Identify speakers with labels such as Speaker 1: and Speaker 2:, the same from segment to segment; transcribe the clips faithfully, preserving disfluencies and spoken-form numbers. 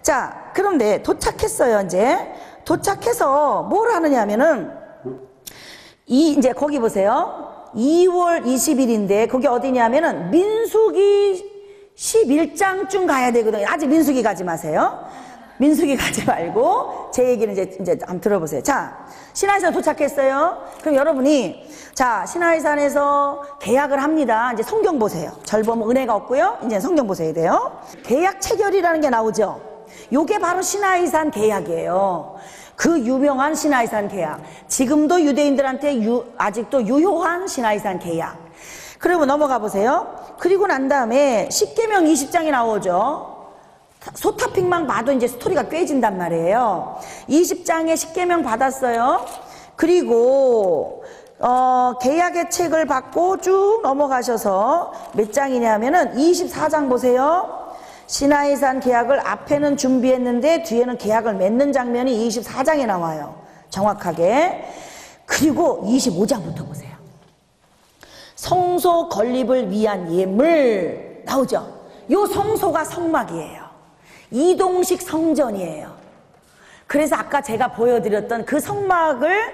Speaker 1: 자, 그런데 도착했어요. 이제 도착해서 뭘 하느냐 하면은 이 이제 거기 보세요. 이월 이십일인데 거기 어디냐면은 민수기 십일 장쯤 가야 되거든요. 아직 민수기 가지 마세요. 민수기 가지 말고 제 얘기는 이제 이제 한번 들어보세요. 자, 신하이산 도착했어요. 그럼 여러분이 자, 신하이산에서 계약을 합니다. 이제 성경 보세요. 절 보면 은혜가 없고요. 이제 성경 보셔야 돼요. 계약 체결이라는 게 나오죠. 요게 바로 신하이산 계약이에요. 그 유명한 신하이산 계약. 지금도 유대인들한테 유, 아직도 유효한 신하이산 계약. 그리고 넘어가 보세요. 그리고 난 다음에 십계명 이십 장이 나오죠. 소타픽만 봐도 이제 스토리가 꿰진단 말이에요. 이십 장에 십계명 받았어요. 그리고 어, 계약의 책을 받고 쭉 넘어가셔서 몇 장이냐면은 이십사 장 보세요. 시나이산 계약을 앞에는 준비했는데 뒤에는 계약을 맺는 장면이 이십사 장에 나와요. 정확하게. 그리고 이십오 장부터 보세요. 성소 건립을 위한 예물 나오죠. 요 성소가 성막이에요. 이동식 성전이에요. 그래서 아까 제가 보여드렸던 그 성막을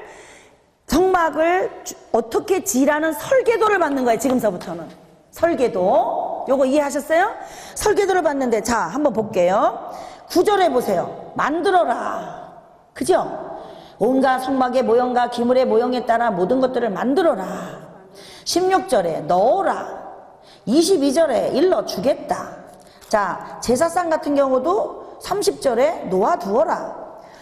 Speaker 1: 성막을 어떻게 지라는 설계도를 받는 거예요. 지금서부터는 설계도. 요거 이해하셨어요? 설계도를 받는데 자 한번 볼게요. 구 절에 보세요. 만들어라. 그죠? 온갖 성막의 모형과 기물의 모형에 따라 모든 것들을 만들어라. 십육 절에 넣어라. 이십이 절에 일러 주겠다. 자, 제사상 같은 경우도 삼십 절에 놓아두어라.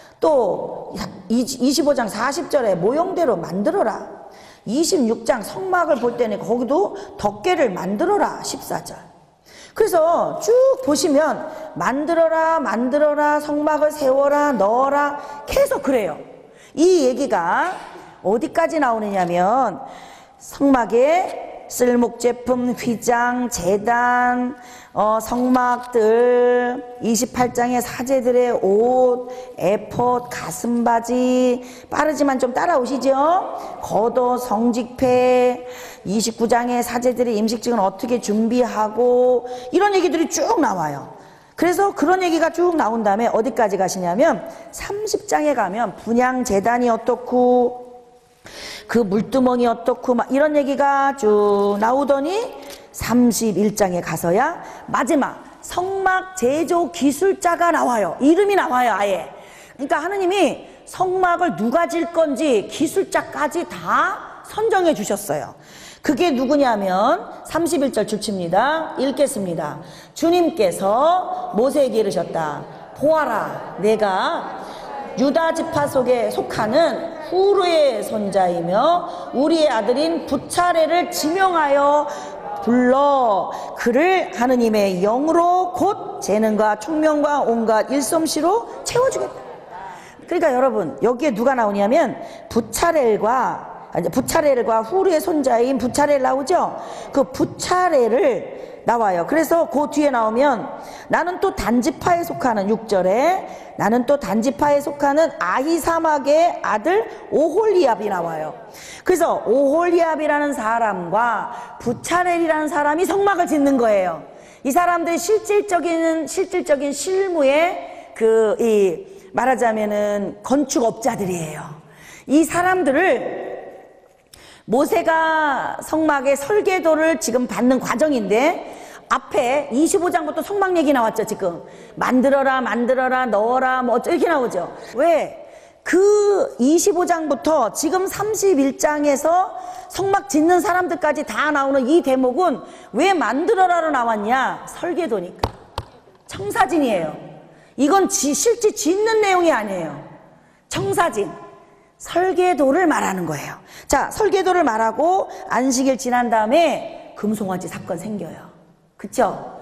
Speaker 1: 또 이십오 장 사십 절에 모형대로 만들어라. 이십육 장 성막을 볼 때는 거기도 덮개를 만들어라. 십사 절. 그래서 쭉 보시면 만들어라 만들어라 성막을 세워라 넣어라 계속 그래요. 이 얘기가 어디까지 나오느냐면 성막에 쓸목제품, 휘장, 제단, 어, 성막들, 이십팔 장의 사제들의 옷, 에폿, 가슴바지, 빠르지만 좀 따라오시죠? 겉옷, 성직패, 이십구 장의 사제들의 임식직은 어떻게 준비하고 이런 얘기들이 쭉 나와요. 그래서 그런 얘기가 쭉 나온 다음에 어디까지 가시냐면 삼십 장에 가면 분향 제단이 어떻고 그 물두멍이 어떻고 막 이런 얘기가 쭉 나오더니 삼십일 장에 가서야 마지막 성막 제조 기술자가 나와요. 이름이 나와요. 아예. 그러니까 하느님이 성막을 누가 질 건지 기술자까지 다 선정해 주셨어요. 그게 누구냐면 삼십일 절 줄칩니다. 읽겠습니다. 주님께서 모세에게 이르셨다. 보아라, 내가 유다 지파 속에 속하는 후르의 손자이며 우리의 아들인 부차레를 지명하여 불러 그를 하느님의 영으로 곧 재능과 총명과 온갖 일솜씨로 채워주겠다. 그러니까 여러분 여기에 누가 나오냐면 부차렐과 아니, 부차렐과 후르의 손자인 부차렐 나오죠. 그 부차렐을 나와요. 그래서 그 뒤에 나오면 나는 또 단지파에 속하는 육 절에 나는 또 단지파에 속하는 아히사막의 아들 오홀리압이 나와요. 그래서 오홀리압이라는 사람과 부차렐이라는 사람이 성막을 짓는 거예요. 이 사람들이 실질적인 실질적인 실무의 그 이 말하자면은 건축업자들이에요. 이 사람들을 모세가 성막의 설계도를 지금 받는 과정인데 앞에 이십오 장부터 성막 얘기 나왔죠. 지금 만들어라 만들어라 넣어라 뭐 이렇게 나오죠. 왜? 그 이십오 장부터 지금 삼십일 장에서 성막 짓는 사람들까지 다 나오는 이 대목은 왜 만들어라로 나왔냐? 설계도니까. 청사진이에요. 이건 지, 실제 짓는 내용이 아니에요. 청사진. 설계도를 말하는 거예요. 자, 설계도를 말하고 안식일 지난 다음에 금송아지 사건 생겨요. 그쵸?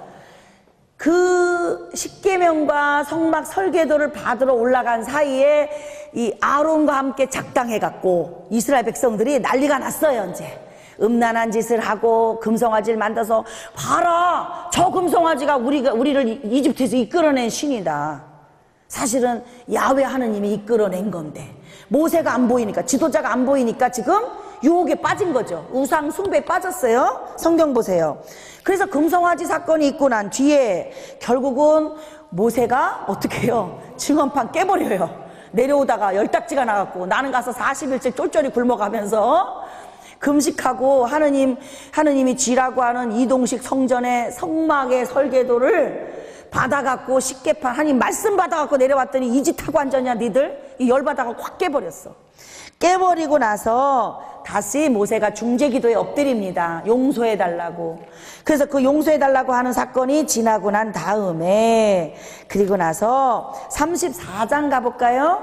Speaker 1: 그 십계명과 성막 설계도를 받으러 올라간 사이에 이 아론과 함께 작당해갖고 이스라엘 백성들이 난리가 났어요. 이제 음란한 짓을 하고 금송아지를 만들어서 봐라, 저 금송아지가 우리가 우리를 이집트에서 이끌어낸 신이다. 사실은 야훼 하느님이 이끌어낸 건데 모세가 안 보이니까, 지도자가 안 보이니까 지금 유혹에 빠진 거죠. 우상 숭배에 빠졌어요. 성경 보세요. 그래서 금송아지 사건이 있고 난 뒤에 결국은 모세가 어떻게 해요? 증언판 깨버려요. 내려오다가 열딱지가 나갔고, 나는 가서 사십 일째 쫄쫄이 굶어가면서 금식하고 하느님, 하느님이 쥐라고 하는 이동식 성전의 성막의 설계도를 받아갖고 십계판, 하나님 말씀 받아갖고 내려왔더니 이 짓 하고 앉았냐 니들? 이 열받아갖고 확 깨버렸어. 깨버리고 나서 다시 모세가 중재기도에 엎드립니다. 용서해달라고. 그래서 그 용서해달라고 하는 사건이 지나고 난 다음에, 그리고 나서 삼십사 장 가볼까요?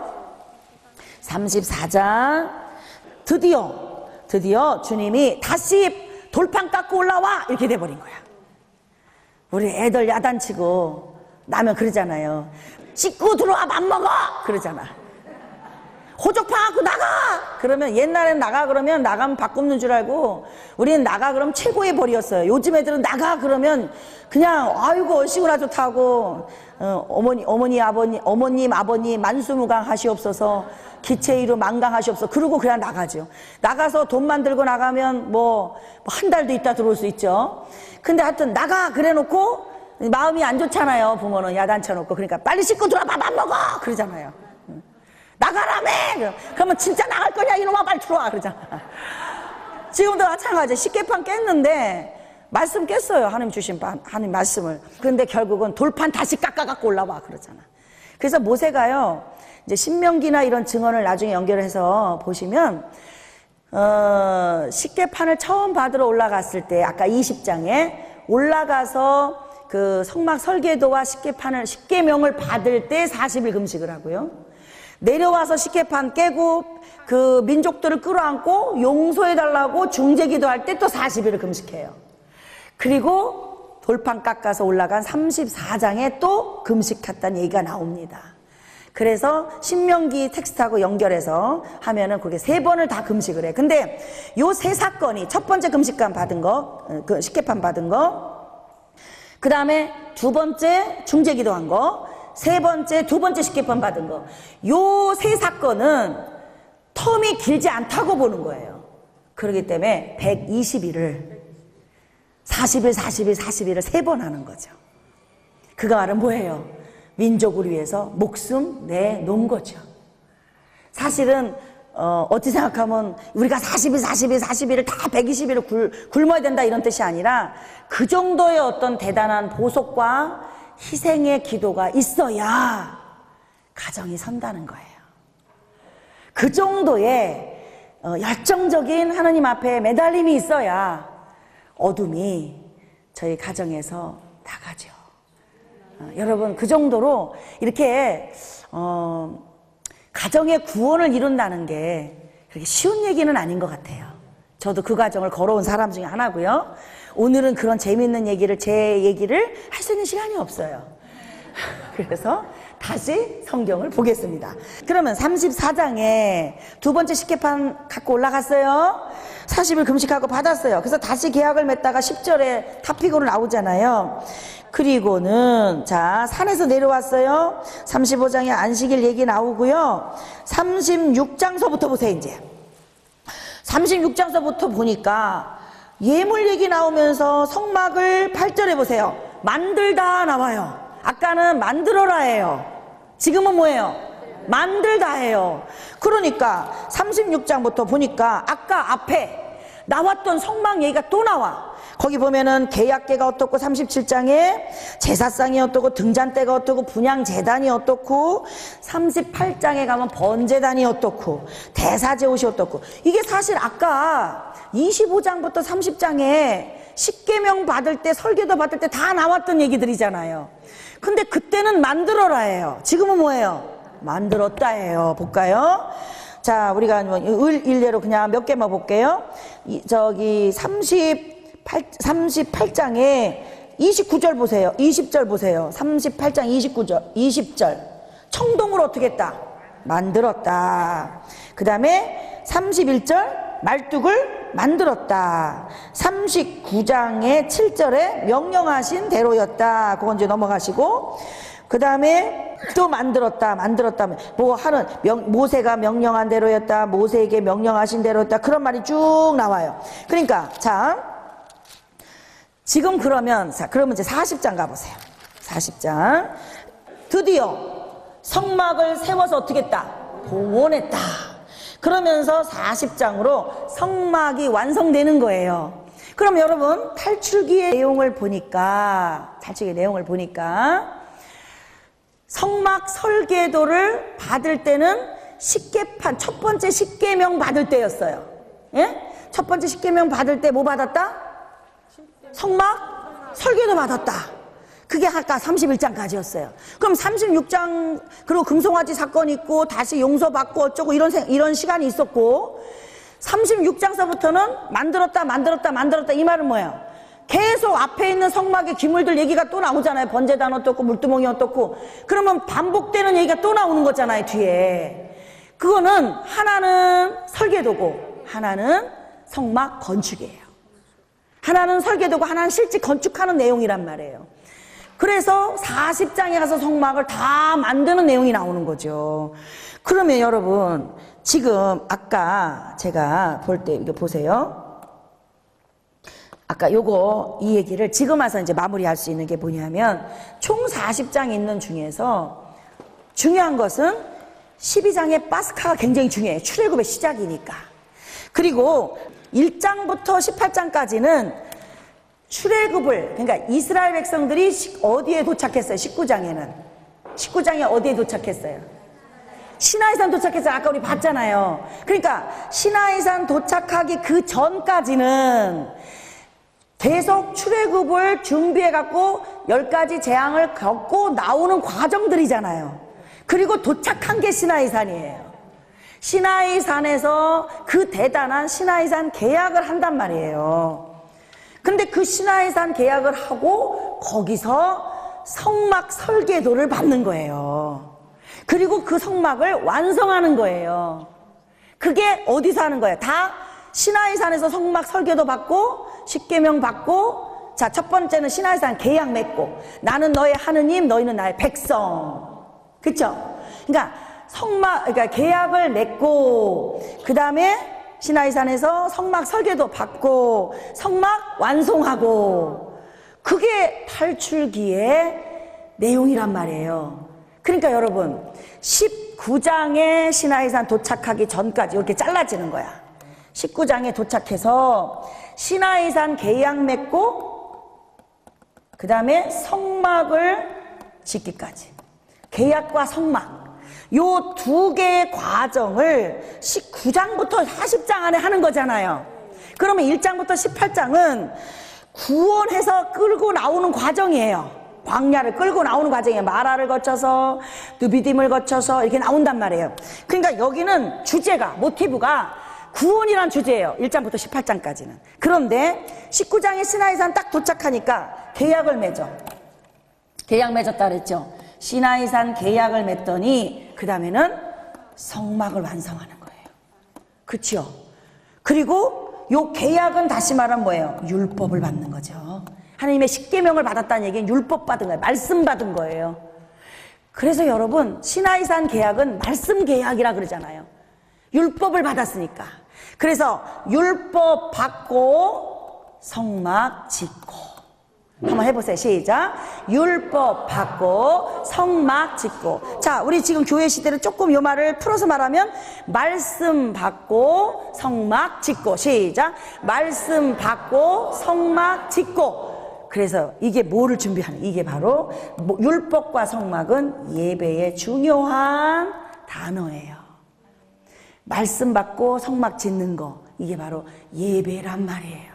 Speaker 1: 삼십사 장. 드디어 드디어 주님이 다시 돌판 깎고 올라와 이렇게 돼버린 거야. 우리 애들 야단치고 나면 그러잖아요. 찍고 들어와 밥 먹어 그러잖아. 호적파 갖고 나가! 그러면 옛날엔 나가 그러면 나가면 밥 굽는 줄 알고, 우리는 나가 그러면 최고의 벌이었어요. 요즘 애들은 나가 그러면 그냥 아이고 얼씨구나 좋다고, 어, 어머니 어머니 아버님 어머님 아버님 만수무강 하시옵소서, 기체이루 만강하시옵소서 그러고 그냥 나가죠. 나가서 돈 만들고 나가면 뭐 한 달도 있다 들어올 수 있죠. 근데 하여튼 나가 그래 놓고 마음이 안 좋잖아요. 부모는 야단쳐 놓고. 그러니까 빨리 씻고 들어와 밥 안 먹어 그러잖아요. 나가라며! 그러면 진짜 나갈 거냐 이놈아 빨리 들어와 그러잖아. 지금도 마찬가지. 십계판 깼는데 말씀 깼어요. 하나님 주신 하나님 말씀을. 그런데 결국은 돌판 다시 깎아갖고 올라와 그러잖아. 그래서 모세가요, 이제 신명기나 이런 증언을 나중에 연결해서 보시면, 어, 십계판을 처음 받으러 올라갔을 때 아까 이십 장에 올라가서 그 성막 설계도와 십계판을 십계명을 받을 때 사십 일 금식을 하고요. 내려와서 십계판 깨고 그 민족들을 끌어안고 용서해달라고 중재기도 할 때 또 사십 일을 금식해요. 그리고 돌판 깎아서 올라간 삼십사 장에 또 금식했다는 얘기가 나옵니다. 그래서 신명기 텍스트하고 연결해서 하면은 그게 세 번을 다 금식을 해. 근데 요 세 사건이 첫 번째 금식관 받은 거, 그 십계판 받은 거, 그 다음에 두 번째 중재기도 한 거, 세 번째, 두 번째 십계판 받은 거. 요 세 사건은 텀이 길지 않다고 보는 거예요. 그렇기 때문에 백이십 일을 사십 일, 사십 일, 사십 일을 세 번 하는 거죠. 그가 말은 뭐예요? 민족을 위해서 목숨 내놓은 거죠. 사실은 어, 어찌 생각하면 우리가 사십 일, 사십 일, 사십 일을 다 백이십 일을 굶, 굶어야 된다 이런 뜻이 아니라 그 정도의 어떤 대단한 보속과 희생의 기도가 있어야 가정이 선다는 거예요. 그 정도의 어, 열정적인 하나님 앞에 매달림이 있어야 어둠이 저희 가정에서 나가죠. 어, 여러분 그 정도로 이렇게 어, 가정의 구원을 이룬다는 게 그렇게 쉬운 얘기는 아닌 것 같아요. 저도 그 과정을 걸어온 사람 중에 하나고요. 오늘은 그런 재미있는 얘기를, 제 얘기를 할 수 있는 시간이 없어요. 그래서 다시 성경을 보겠습니다. 그러면 삼십사 장에 두 번째 십계판 갖고 올라갔어요. 사십 일 금식하고 받았어요. 그래서 다시 계약을 맺다가 십 절에 탑픽으로 나오잖아요. 그리고는 자 산에서 내려왔어요. 삼십오 장에 안식일 얘기 나오고요. 삼십육 장서부터 보세요. 이제 삼십육 장서부터 보니까 예물 얘기 나오면서 성막을 팔 절에 보세요. 만들다 나와요. 아까는 만들어라 해요. 지금은 뭐예요? 만들다 해요. 그러니까 삼십육 장부터 보니까 아까 앞에 나왔던 성막 얘기가 또 나와. 거기 보면은 계약계가 어떻고, 삼십칠 장에 제사상이 어떻고, 등잔대가 어떻고, 분향재단이 어떻고, 삼십팔 장에 가면 번제단이 어떻고, 대사제옷이 어떻고. 이게 사실 아까 이십오 장부터 삼십 장에 십계명 받을 때, 설계도 받을 때 다 나왔던 얘기들이잖아요. 근데 그때는 만들어라 해요. 지금은 뭐예요? 만들었다 해요. 볼까요? 자, 우리가 을 일례로 그냥 몇 개만 볼게요. 이, 저기 삼십팔, 삼십팔 장에 이십구 절 보세요. 이십 절 보세요. 삼십팔 장 이십구 절, 이십 절. 청동을 어떻게 했다? 만들었다. 그 다음에 삼십일 절 말뚝을 만들었다. 삼십구 장의 칠 절에 명령하신 대로였다. 그건 이제 넘어가시고, 그 다음에 또 만들었다, 만들었다. 뭐 하는, 명, 모세가 명령한 대로였다, 모세에게 명령하신 대로였다. 그런 말이 쭉 나와요. 그러니까, 자, 지금 그러면, 자, 그러면 이제 사십 장 가보세요. 사십 장. 드디어 성막을 세워서 어떻게 했다? 봉헌했다. 그러면서 사십 장으로 성막이 완성되는 거예요. 그럼 여러분 탈출기의 내용을 보니까 탈출기의 내용을 보니까 성막 설계도를 받을 때는 십계판 첫 번째 십계명 받을 때였어요. 예? 첫 번째 십계명 받을 때 뭐 받았다? 성막 설계도 받았다. 그게 아까 삼십일 장까지였어요. 그럼 삼십육 장 그리고 금송아지 사건 있고 다시 용서받고 어쩌고 이런 이런 시간이 있었고 삼십육 장서부터는 만들었다 만들었다 만들었다 이 말은 뭐예요? 계속 앞에 있는 성막의 기물들 얘기가 또 나오잖아요. 번제단 어떻고 물두멍이 어떻고. 그러면 반복되는 얘기가 또 나오는 거잖아요, 뒤에. 그거는 하나는 설계도고 하나는 성막 건축이에요. 하나는 설계도고 하나는 실제 건축하는 내용이란 말이에요. 그래서 사십 장에 가서 성막을 다 만드는 내용이 나오는 거죠. 그러면 여러분 지금 아까 제가 볼 때 이거 보세요. 아까 요거 이 얘기를 지금 와서 이제 마무리할 수 있는 게 뭐냐면 총 사십 장 있는 중에서 중요한 것은 십이 장의 파스카가 굉장히 중요해요. 출애굽의 시작이니까. 그리고 일 장부터 십팔 장까지는 출애굽을 그러니까 이스라엘 백성들이 어디에 도착했어요? 십구 장에는 십구 장에 어디에 도착했어요? 시나이산 도착했어요. 아까 우리 봤잖아요. 그러니까 시나이산 도착하기 그 전까지는 계속 출애굽을 준비해 갖고 열 가지 재앙을 겪고 나오는 과정들이잖아요. 그리고 도착한 게 시나이산이에요. 시나이산에서 그 대단한 시나이산 계약을 한단 말이에요. 근데 그 시나이산 계약을 하고 거기서 성막 설계도를 받는 거예요. 그리고 그 성막을 완성하는 거예요. 그게 어디서 하는 거예요? 다 시나이산에서 성막 설계도 받고 십계명 받고 자, 첫 번째는 시나이산 계약 맺고 나는 너의 하느님 너희는 나의 백성. 그쵸? 그러니까 성막 그러니까 계약을 맺고 그 다음에 시나이산에서 성막 설계도 받고 성막 완성하고 그게 탈출기의 내용이란 말이에요. 그러니까 여러분 십구 장에 시나이산 도착하기 전까지 이렇게 잘라지는 거야. 십구 장에 도착해서 시나이산 계약 맺고 그 다음에 성막을 짓기까지 계약과 성막 요 두 개의 과정을 십구 장부터 사십 장 안에 하는 거잖아요. 그러면 일 장부터 십팔 장은 구원해서 끌고 나오는 과정이에요. 광야를 끌고 나오는 과정이에요. 마라를 거쳐서 느비딤을 거쳐서 이렇게 나온단 말이에요. 그러니까 여기는 주제가 모티브가 구원이란 주제예요. 일 장부터 십팔 장까지는. 그런데 십구 장에 시나이산 딱 도착하니까 계약을 맺어. 계약 맺었다 그랬죠. 시나이산 계약을 맺더니 그 다음에는 성막을 완성하는 거예요. 그치요? 그리고 요 계약은 다시 말하면 뭐예요? 율법을 받는 거죠. 하나님의 십계명을 받았다는 얘기는 율법 받은 거예요. 말씀 받은 거예요. 그래서 여러분 시나이산 계약은 말씀 계약이라 그러잖아요. 율법을 받았으니까. 그래서 율법 받고 성막 짓고 한번 해보세요. 시작. 율법 받고 성막 짓고. 자, 우리 지금 교회 시대를 조금 요 말을 풀어서 말하면 말씀 받고 성막 짓고. 시작. 말씀 받고 성막 짓고. 그래서 이게 뭐를 준비하는 이게 바로 율법과 성막은 예배의 중요한 단어예요. 말씀 받고 성막 짓는 거 이게 바로 예배란 말이에요.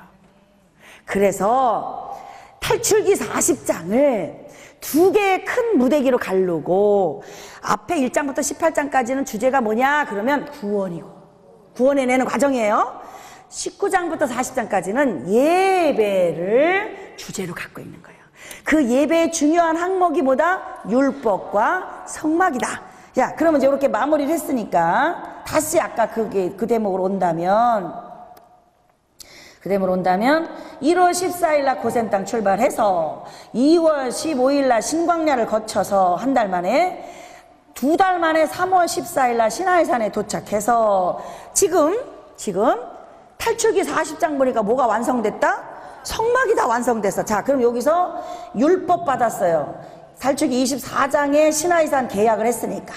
Speaker 1: 그래서 탈출기 사십 장을 두 개의 큰 무대기로 가르고 앞에 일 장부터 십팔 장까지는 주제가 뭐냐 그러면 구원이고 구원해내는 과정이에요. 십구 장부터 사십 장까지는 예배를 주제로 갖고 있는 거예요. 그 예배의 중요한 항목이 뭐다? 율법과 성막이다. 야, 그러면 이제 이렇게 마무리를 했으니까 다시 아까 그게 그 대목으로 온다면 그 대목으로 온다면 일월 십사일 날 고센 땅 출발해서 이월 십오일 날 신광야를 거쳐서 한 달 만에 두 달 만에 삼월 십사일 날 시나이산에 도착해서 지금 지금 탈출기 사십 장 보니까 뭐가 완성됐다? 성막이 다 완성됐어. 자, 그럼 여기서 율법 받았어요. 탈출기 이십사 장에 시나이산 계약을 했으니까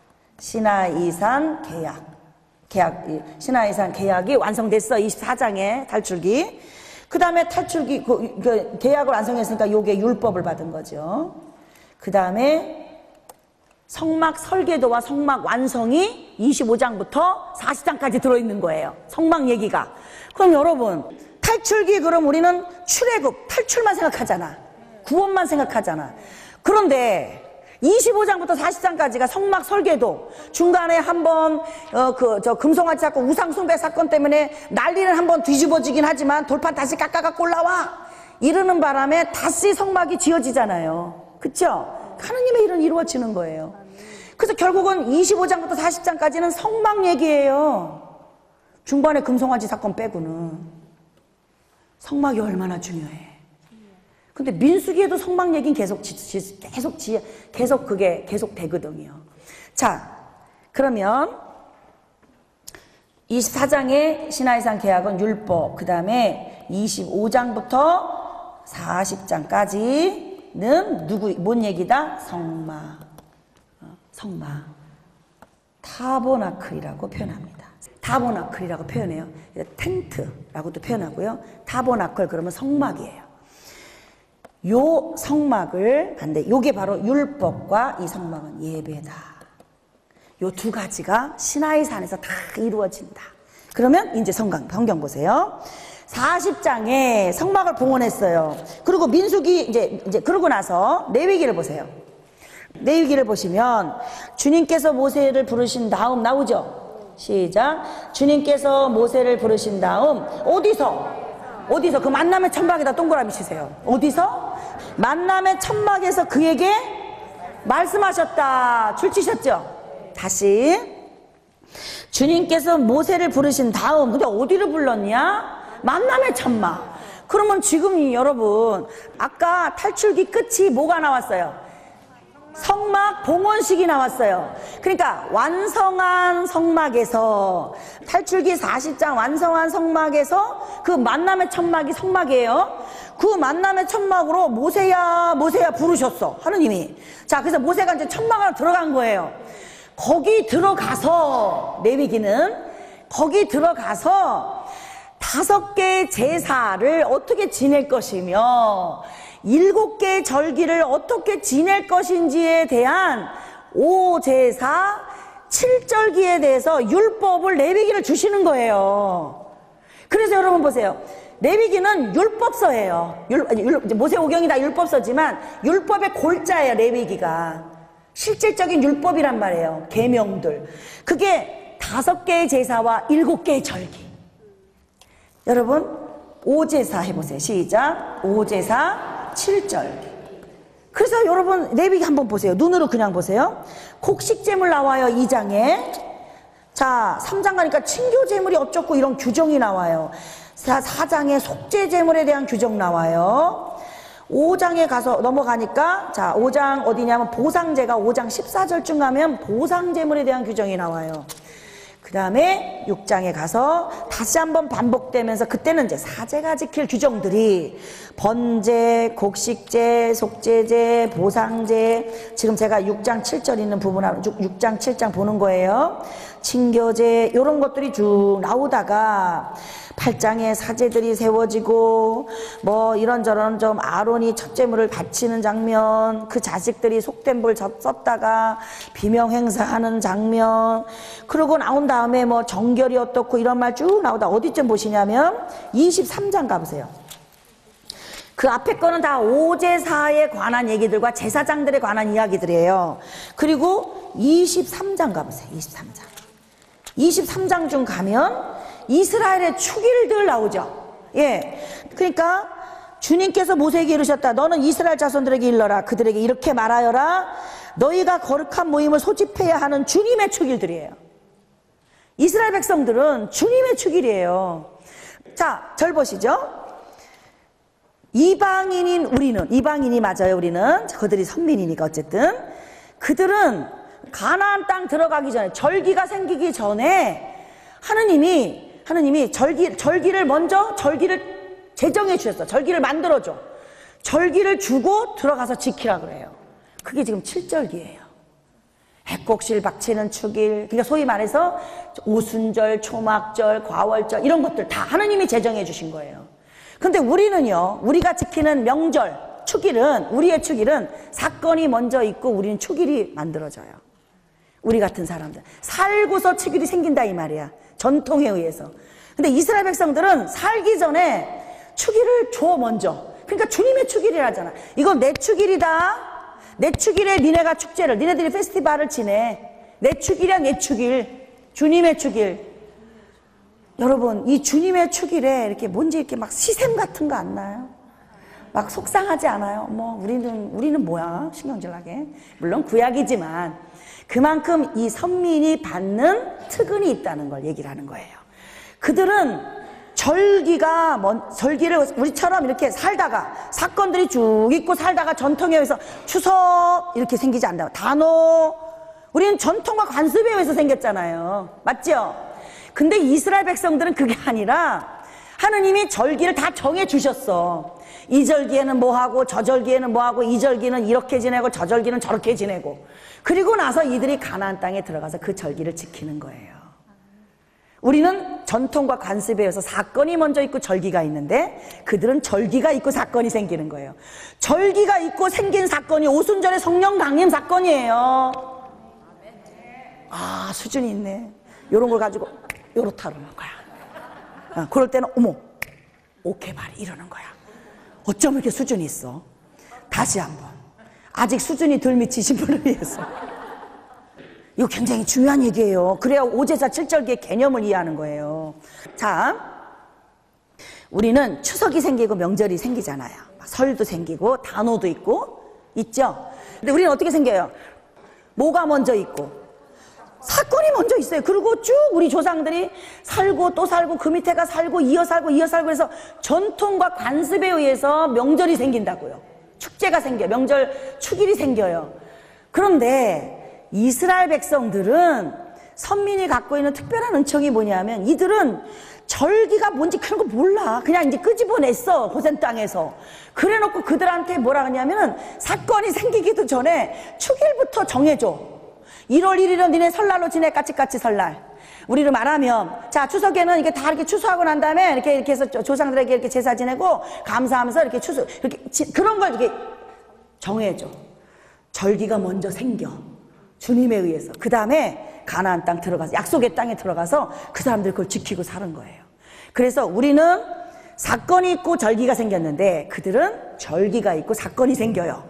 Speaker 1: 시나이산 계약 계약 시나이산 계약이 완성됐어. 이십사 장에 탈출기. 그 다음에 탈출기 그, 그 계약을 완성했으니까 요게 율법을 받은 거죠. 그 다음에 성막 설계도와 성막 완성이 이십오 장부터 사십 장까지 들어있는 거예요. 성막 얘기가. 그럼 여러분 탈출기 그럼 우리는 출애굽 탈출만 생각하잖아. 구원만 생각하잖아. 그런데 이십오 장부터 사십 장까지가 성막 설계도, 중간에 한번 어 그 저 금송아지 사건, 우상숭배 사건 때문에 난리는 한번 뒤집어지긴 하지만 돌판 다시 깎아갖고 올라와 이러는 바람에 다시 성막이 지어지잖아요. 그쵸? 하느님의 일은 이루어지는 거예요. 그래서 결국은 이십오 장부터 사십 장까지는 성막 얘기예요. 중간에 금송아지 사건 빼고는. 성막이 얼마나 중요해. 근데 민수기에도 성막 얘기는 계속 지, 지, 계속 지, 계속 그게 계속 되거든요. 자, 그러면 이십사 장의 시나이산 계약은 율법, 그 다음에 이십오 장부터 사십 장까지는 누구 뭔 얘기다? 성막, 성막, 타보나클이라고 표현합니다. 타보나클이라고 표현해요. 텐트라고도 표현하고요. 타보나클 그러면 성막이에요. 요 성막을 반대, 요게 바로 율법과 이 성막은 예배다. 요 두 가지가 시나이산에서 다 이루어진다. 그러면 이제 성경, 성경 보세요. 사십 장에 성막을 봉헌했어요. 그리고 민수기 이제 이제 그러고 나서 레위기를 보세요. 레위기를 보시면 주님께서 모세를 부르신 다음 나오죠. 시작. 주님께서 모세를 부르신 다음 어디서? 어디서? 그 만남의 천막에다 동그라미 치세요. 어디서? 만남의 천막에서 그에게 말씀하셨다. 줄치셨죠? 다시. 주님께서 모세를 부르신 다음, 근데 어디를 불렀냐? 만남의 천막. 그러면 지금 여러분, 아까 탈출기 끝이 뭐가 나왔어요? 성막 봉헌식이 나왔어요. 그러니까 완성한 성막에서, 탈출기 사십 장 완성한 성막에서 그 만남의 천막이 성막이에요. 그 만남의 천막으로 모세야 모세야 부르셨어, 하느님이. 자, 그래서 모세가 이제 천막으로 들어간 거예요. 거기 들어가서, 레위기는 거기 들어가서 다섯 개의 제사를 어떻게 지낼 것이며 일곱 개의 절기를 어떻게 지낼 것인지에 대한 오제사 칠절기에 대해서 율법을, 레위기를 주시는 거예요. 그래서 여러분 보세요. 레위기는 율법서예요. 율, 율, 모세오경이 다 율법서지만 율법의 골자예요. 레위기가 실질적인 율법이란 말이에요. 계명들. 그게 다섯 개의 제사와 일곱 개의 절기. 여러분 오제사 해보세요. 시작. 오제사 칠절기. 그래서 여러분 레위기 한번 보세요. 눈으로 그냥 보세요. 곡식제물 나와요. 이 장에. 자, 삼 장 가니까 친교제물이 어쩌고 이런 규정이 나와요. 사 장에 속죄제물에 대한 규정 나와요. 오 장에 가서 넘어가니까, 자, 오 장 어디냐면 보상제가 오 장 십사 절쯤 가면 보상제물에 대한 규정이 나와요. 그 다음에 육 장에 가서 다시 한번 반복되면서 그때는 이제 사제가 지킬 규정들이 번제, 곡식제, 속죄제, 보상제, 지금 제가 육 장 칠 절 있는 부분, 육 장 칠 장 보는 거예요. 친교제, 이런 것들이 쭉 나오다가 팔 장에 사제들이 세워지고 뭐 이런저런 좀 아론이 첫제물을 바치는 장면, 그 자식들이 속된 불 썼다가 비명 행사하는 장면, 그러고 나온 다음에 뭐 정결이 어떻고 이런 말 쭉 나오다 어디쯤 보시냐면 이십삼 장 가보세요. 그 앞에 거는 다 오제사에 관한 얘기들과 제사장들에 관한 이야기들이에요. 그리고 이십삼 장 가보세요. 이십삼 장. 이십삼 장 중 가면 이스라엘의 축일들 나오죠. 예. 그러니까 주님께서 모세에게 이르셨다. 너는 이스라엘 자손들에게 일러라. 그들에게 이렇게 말하여라. 너희가 거룩한 모임을 소집해야 하는 주님의 축일들이에요. 이스라엘 백성들은 주님의 축일이에요. 자, 절 보시죠. 이방인인 우리는, 이방인이 맞아요. 우리는 그들이 선민이니까 어쨌든 그들은 가나안 땅 들어가기 전에, 절기가 생기기 전에 하느님이 하느님이 절기, 절기를 먼저 절기를 제정해 주셨어. 절기를 만들어줘. 절기를 주고 들어가서 지키라 그래요. 그게 지금 칠절기예요. 해곡실 박치는 축일, 그러니까 소위 말해서 오순절, 초막절, 과월절 이런 것들 다 하느님이 제정해 주신 거예요. 근데 우리는요, 우리가 지키는 명절, 축일은, 우리의 축일은 사건이 먼저 있고 우리는 축일이 만들어져요. 우리 같은 사람들 살고서 축일이 생긴다 이 말이야, 전통에 의해서. 근데 이스라엘 백성들은 살기 전에 축일을 줘 먼저. 그러니까 주님의 축일이라잖아. 이건 내 축일이다, 내 축일에 니네가 축제를, 니네들이 페스티벌을 지내. 내 축일이야, 내 축일. 주님의 축일. 여러분, 이 주님의 축일에 이렇게 뭔지 이렇게 막 시샘 같은 거 안 나요? 막 속상하지 않아요? 뭐 우리는 우리는 뭐야, 신경질나게. 물론 구약이지만 그만큼 이 선민이 받는 특은이 있다는 걸 얘기를 하는 거예요. 그들은 절기가 먼, 절기를 우리처럼 이렇게 살다가 사건들이 쭉 있고 살다가 전통에 의해서 추석 이렇게 생기지 않는다. 단오, 우리는 전통과 관습에 의해서 생겼잖아요. 맞죠? 근데 이스라엘 백성들은 그게 아니라 하느님이 절기를 다 정해 주셨어. 이 절기에는 뭐 하고 저 절기에는 뭐 하고 이 절기는 이렇게 지내고 저 절기는 저렇게 지내고, 그리고 나서 이들이 가나안 땅에 들어가서 그 절기를 지키는 거예요. 우리는 전통과 관습에 의해서 사건이 먼저 있고 절기가 있는데 그들은 절기가 있고 사건이 생기는 거예요. 절기가 있고 생긴 사건이 오순절의 성령 강림 사건이에요. 아, 수준이 있네. 요런 걸 가지고 요렇다 그러는 거야. 어, 그럴 때는 어머, 오케바리 이러는 거야. 어쩜 이렇게 수준이 있어? 다시 한번, 아직 수준이 덜 미치신 분을 위해서. 이거 굉장히 중요한 얘기예요. 그래야 오제사 칠절기의 개념을 이해하는 거예요. 자, 우리는 추석이 생기고 명절이 생기잖아요. 설도 생기고 단오도 있고 있죠. 근데 우리는 어떻게 생겨요? 뭐가 먼저 있고 사건이 먼저 있어요. 그리고 쭉 우리 조상들이 살고 또 살고 그 밑에가 살고 이어 살고 이어 살고 해서 전통과 관습에 의해서 명절이 생긴다고요. 축제가 생겨요. 명절 축일이 생겨요. 그런데 이스라엘 백성들은, 선민이 갖고 있는 특별한 은총이 뭐냐면 이들은 절기가 뭔지 그런 거 몰라. 그냥 이제 끄집어냈어, 고센 땅에서. 그래놓고 그들한테 뭐라 하냐면은 사건이 생기기도 전에 축일부터 정해줘. 일월 일일은 니네 설날로 지내, 까치까치 설날. 우리로 말하면, 자, 추석에는 이렇게 다 이렇게 추수하고 난 다음에 이렇게 이렇게 해서 조상들에게 이렇게 제사 지내고 감사하면서 이렇게 추수, 이렇게 지, 그런 걸 이렇게 정해줘. 절기가 먼저 생겨. 주님에 의해서. 그 다음에 가나안 땅 들어가서, 약속의 땅에 들어가서 그 사람들 그걸 지키고 사는 거예요. 그래서 우리는 사건이 있고 절기가 생겼는데 그들은 절기가 있고 사건이 생겨요.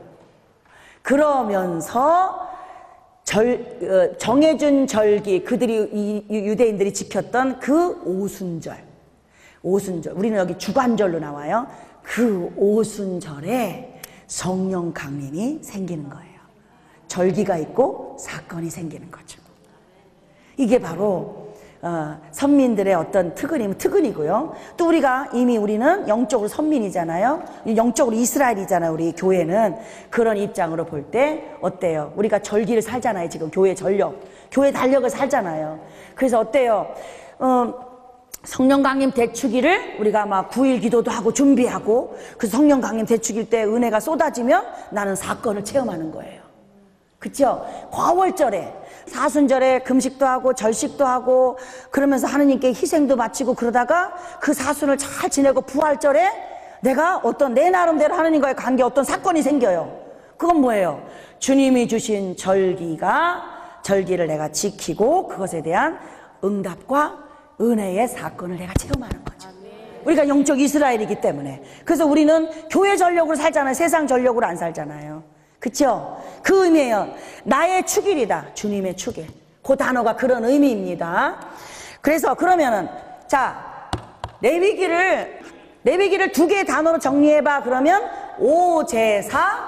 Speaker 1: 그러면서 절, 어, 정해준 절기, 그들이 이, 유대인들이 지켰던 그 오순절, 오순절, 우리는 여기 주관절로 나와요. 그 오순절에 성령 강림이 생기는 거예요. 절기가 있고 사건이 생기는 거죠. 이게 바로 어, 선민들의 어떤 특은이면 특은이고요. 또 우리가 이미 우리는 영적으로 선민이잖아요. 영적으로 이스라엘이잖아요. 우리 교회는. 그런 입장으로 볼 때 어때요? 우리가 절기를 살잖아요. 지금 교회 전력, 교회 달력을 살잖아요. 그래서 어때요? 어, 성령 강림 대축일을 우리가 막 구일 기도도 하고 준비하고, 그 성령 강림 대축일 때 은혜가 쏟아지면 나는 사건을 체험하는 거예요. 그쵸? 과월절에, 사순절에 금식도 하고 절식도 하고 그러면서 하느님께 희생도 바치고 그러다가 그 사순을 잘 지내고 부활절에 내가 어떤 내 나름대로 하느님과의 관계 어떤 사건이 생겨요. 그건 뭐예요? 주님이 주신 절기가, 절기를 내가 지키고 그것에 대한 응답과 은혜의 사건을 내가 체험하는 거죠. 우리가 영적 이스라엘이기 때문에. 그래서 우리는 교회 전력으로 살잖아요. 세상 전력으로 안 살잖아요. 그쵸? 그 의미예요. 나의 축일이다. 주님의 축일. 그 단어가 그런 의미입니다. 그래서 그러면은, 자, 레위기를, 레위기를 두 개의 단어로 정리해봐. 그러면 오제사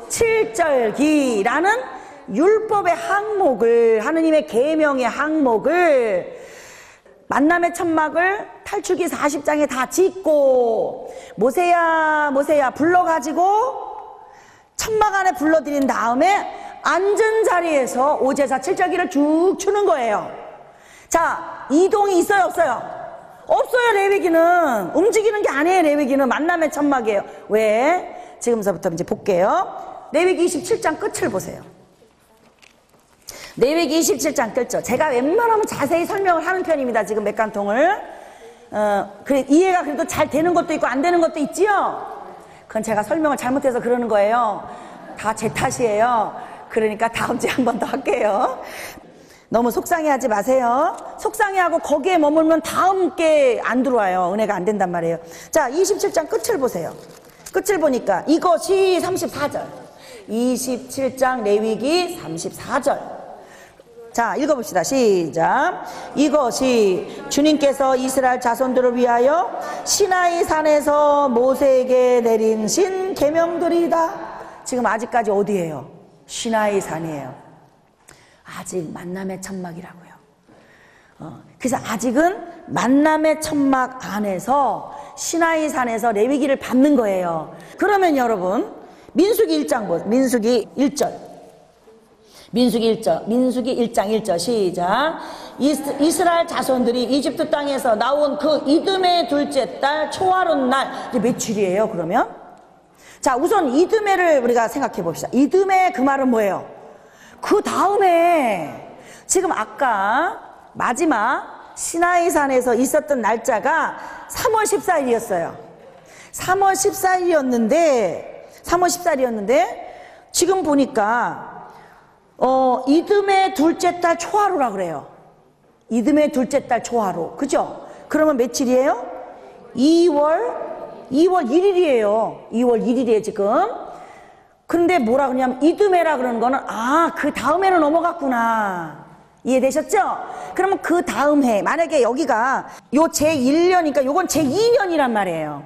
Speaker 1: 칠절기라는 율법의 항목을, 하느님의 계명의 항목을, 만남의 천막을 탈출기 사십 장에 다 짓고 모세야 모세야 불러가지고 천막 안에 불러들인 다음에 앉은 자리에서 오제사 칠절기를 쭉 추는 거예요. 자, 이동이 있어요, 없어요? 없어요. 레위기는 움직이는 게 아니에요. 레위기는 만남의 천막이에요. 왜? 지금서부터 이제 볼게요. 레위기 이십칠 장 끝을 보세요. 레위기 이십칠 장 끝죠. 제가 웬만하면 자세히 설명을 하는 편입니다. 지금 맥간통을. 어, 그래, 이해가 그래도 잘 되는 것도 있고 안 되는 것도 있지요? 그건 제가 설명을 잘못해서 그러는 거예요. 다 제 탓이에요. 그러니까 다음 주에 한 번 더 할게요. 너무 속상해하지 마세요. 속상해하고 거기에 머물면 다음 게 안 들어와요. 은혜가 안 된단 말이에요. 자, 이십칠 장 끝을 보세요. 끝을 보니까 이것이 삼십사 절. 이십칠 장 레위기 삼십사 절. 자, 읽어봅시다. 시작. 이것이 주님께서 이스라엘 자손들을 위하여 시나이 산에서 모세에게 내린 신 계명들이다. 지금 아직까지 어디예요? 시나이 산이에요. 아직 만남의 천막이라고요. 어, 그래서 아직은 만남의 천막 안에서 시나이 산에서 레위기를 밟는 거예요. 그러면 여러분 민수기 일 장 보세요. 민수기 일 절. 민수기 일 절, 민수기 일 장 일 절 시작. 이스, 이스라엘 자손들이 이집트 땅에서 나온 그 이듬해 둘째 달 초하룻 날, 이제 며칠이에요 그러면? 자, 우선 이듬해를 우리가 생각해 봅시다. 이듬해 그 말은 뭐예요? 그 다음에 지금 아까 마지막 시나이산에서 있었던 날짜가 삼월 십사 일이었어요. 삼월 십사 일이었는데 삼월 십사 일이었는데 지금 보니까 어, 이듬해 둘째 달 초하루라 그래요. 이듬해 둘째 달 초하루. 그죠? 그러면 며칠이에요? 이월, 이월 일 일이에요. 이월 일 일이에요, 지금. 근데 뭐라 그러냐면, 이듬해라 그러는 거는, 아, 그 다음에는 넘어갔구나. 이해되셨죠? 그러면 그 다음 해, 만약에 여기가 요 제일 년이니까 요건 제이 년이란 말이에요.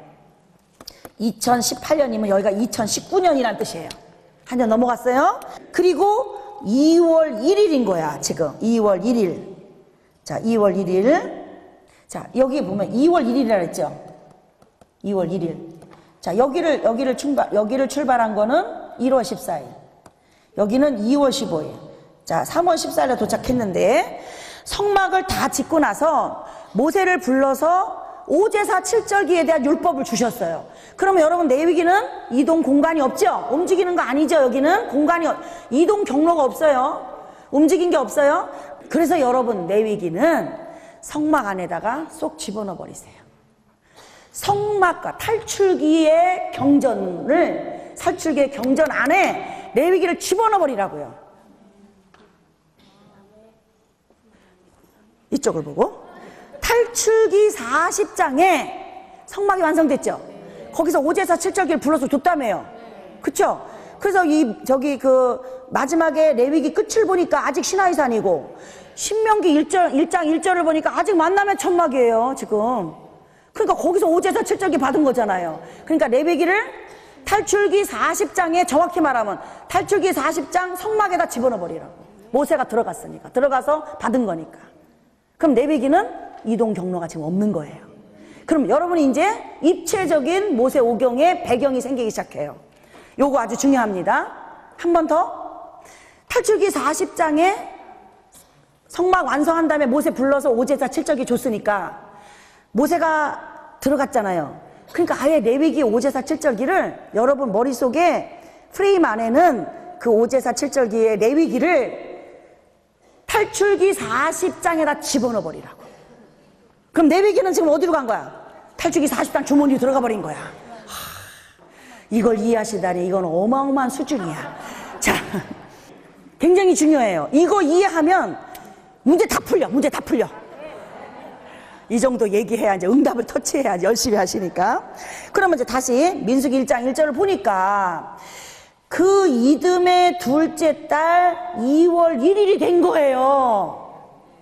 Speaker 1: 이천십팔 년이면 여기가 이천십구 년이란 뜻이에요. 한 년 넘어갔어요? 그리고 이월 일 일인 거야, 지금. 이월 일 일. 자, 이월 일 일. 자, 여기 보면 이월 일 일이라 그랬죠? 이월 일 일. 자, 여기를, 여기를 출발, 여기를 출발한 거는 일월 십사 일. 여기는 이월 십오 일. 자, 삼월 십사 일에 도착했는데, 성막을 다 짓고 나서 모세를 불러서 오제사 칠절기에 대한 율법을 주셨어요. 그러면 여러분 레위기는 이동 공간이 없죠? 움직이는 거 아니죠? 여기는 공간이 이동 경로가 없어요. 움직인 게 없어요. 그래서 여러분 레위기는 성막 안에다가 쏙 집어넣어 버리세요. 성막과 탈출기의 경전을 탈출기의 경전 안에 레위기를 집어넣어 버리라고요. 이쪽을 보고 탈출기 사십 장에 성막이 완성됐죠. 거기서 오제사 칠절기를 불러서 줬다며요. 그쵸? 그래서 이 저기 그 마지막에 레위기 끝을 보니까 아직 시나이산이고 신명기 일 장 일 절을 보니까 아직 만남의 천막이에요 지금. 그러니까 거기서 오제사 칠절기 받은 거잖아요. 그러니까 레위기를 탈출기 사십 장에 정확히 말하면 탈출기 사십 장 성막에다 집어넣어 버리라고. 모세가 들어갔으니까. 들어가서 받은 거니까. 그럼 레위기는 이동 경로가 지금 없는 거예요. 그럼 여러분이 이제 입체적인 모세 오경의 배경이 생기기 시작해요. 요거 아주 중요합니다. 한 번 더. 탈출기 사십 장에 성막 완성한 다음에 모세 불러서 오제사 칠절기 줬으니까 모세가 들어갔잖아요. 그러니까 아예 레위기 오제사 칠절기를 여러분 머릿속에 프레임 안에는 그 오제사 칠절기의 레위기를 탈출기 사십 장에다 집어넣어 버리라고. 그럼 레위기는 지금 어디로 간 거야? 탈출기 사십 장 주머니로 들어가 버린 거야. 하, 이걸 이해하시다니 이건 어마어마한 수준이야. 자, 굉장히 중요해요. 이거 이해하면 문제 다 풀려. 문제 다 풀려. 이 정도 얘기해야 이제 응답을 터치해야 열심히 하시니까. 그러면 이제 다시 민수기 일 장 일 절을 보니까 그 이듬해 둘째 달 이월 일 일이 된 거예요.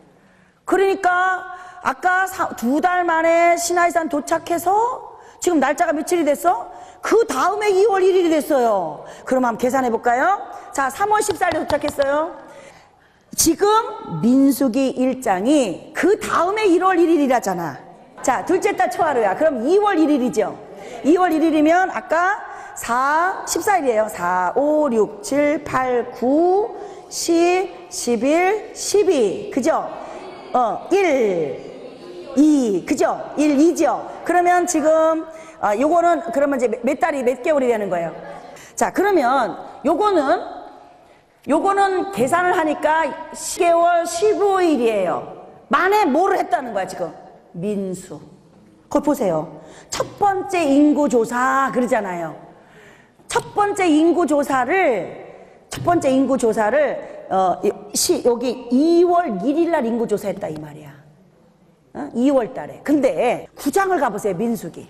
Speaker 1: 그러니까 아까 두 달 만에 시나이산 도착해서 지금 날짜가 며칠이 됐어? 그 다음에 이월 일 일이 됐어요. 그럼 한번 계산해 볼까요? 자, 삼월 십사 일에 도착했어요. 지금 민수기 일 장이 그 다음에 일월 일 일이라잖아. 자, 둘째 달 초하루야. 그럼 이월 일 일이죠. 이월 일 일이면 아까 사, 십사 일이에요. 사, 오, 육, 칠, 팔, 구, 십, 십일, 십이. 그죠? 어, 일, 이. 그죠? 일, 이죠? 그러면 지금, 어, 요거는 그러면 이제 몇 달이 몇 개월이 되는 거예요? 자, 그러면 요거는 요거는 계산을 하니까 십 개월 십오 일이에요. 만에 뭐를 했다는 거야 지금? 민수. 그걸 보세요. 첫 번째 인구조사 그러잖아요. 첫 번째 인구조사를 첫 번째 인구조사를 어, 시, 여기 이월 일일 날 인구조사했다 이 말이야. 어? 이월 달에. 근데 구장을 가보세요. 민수기.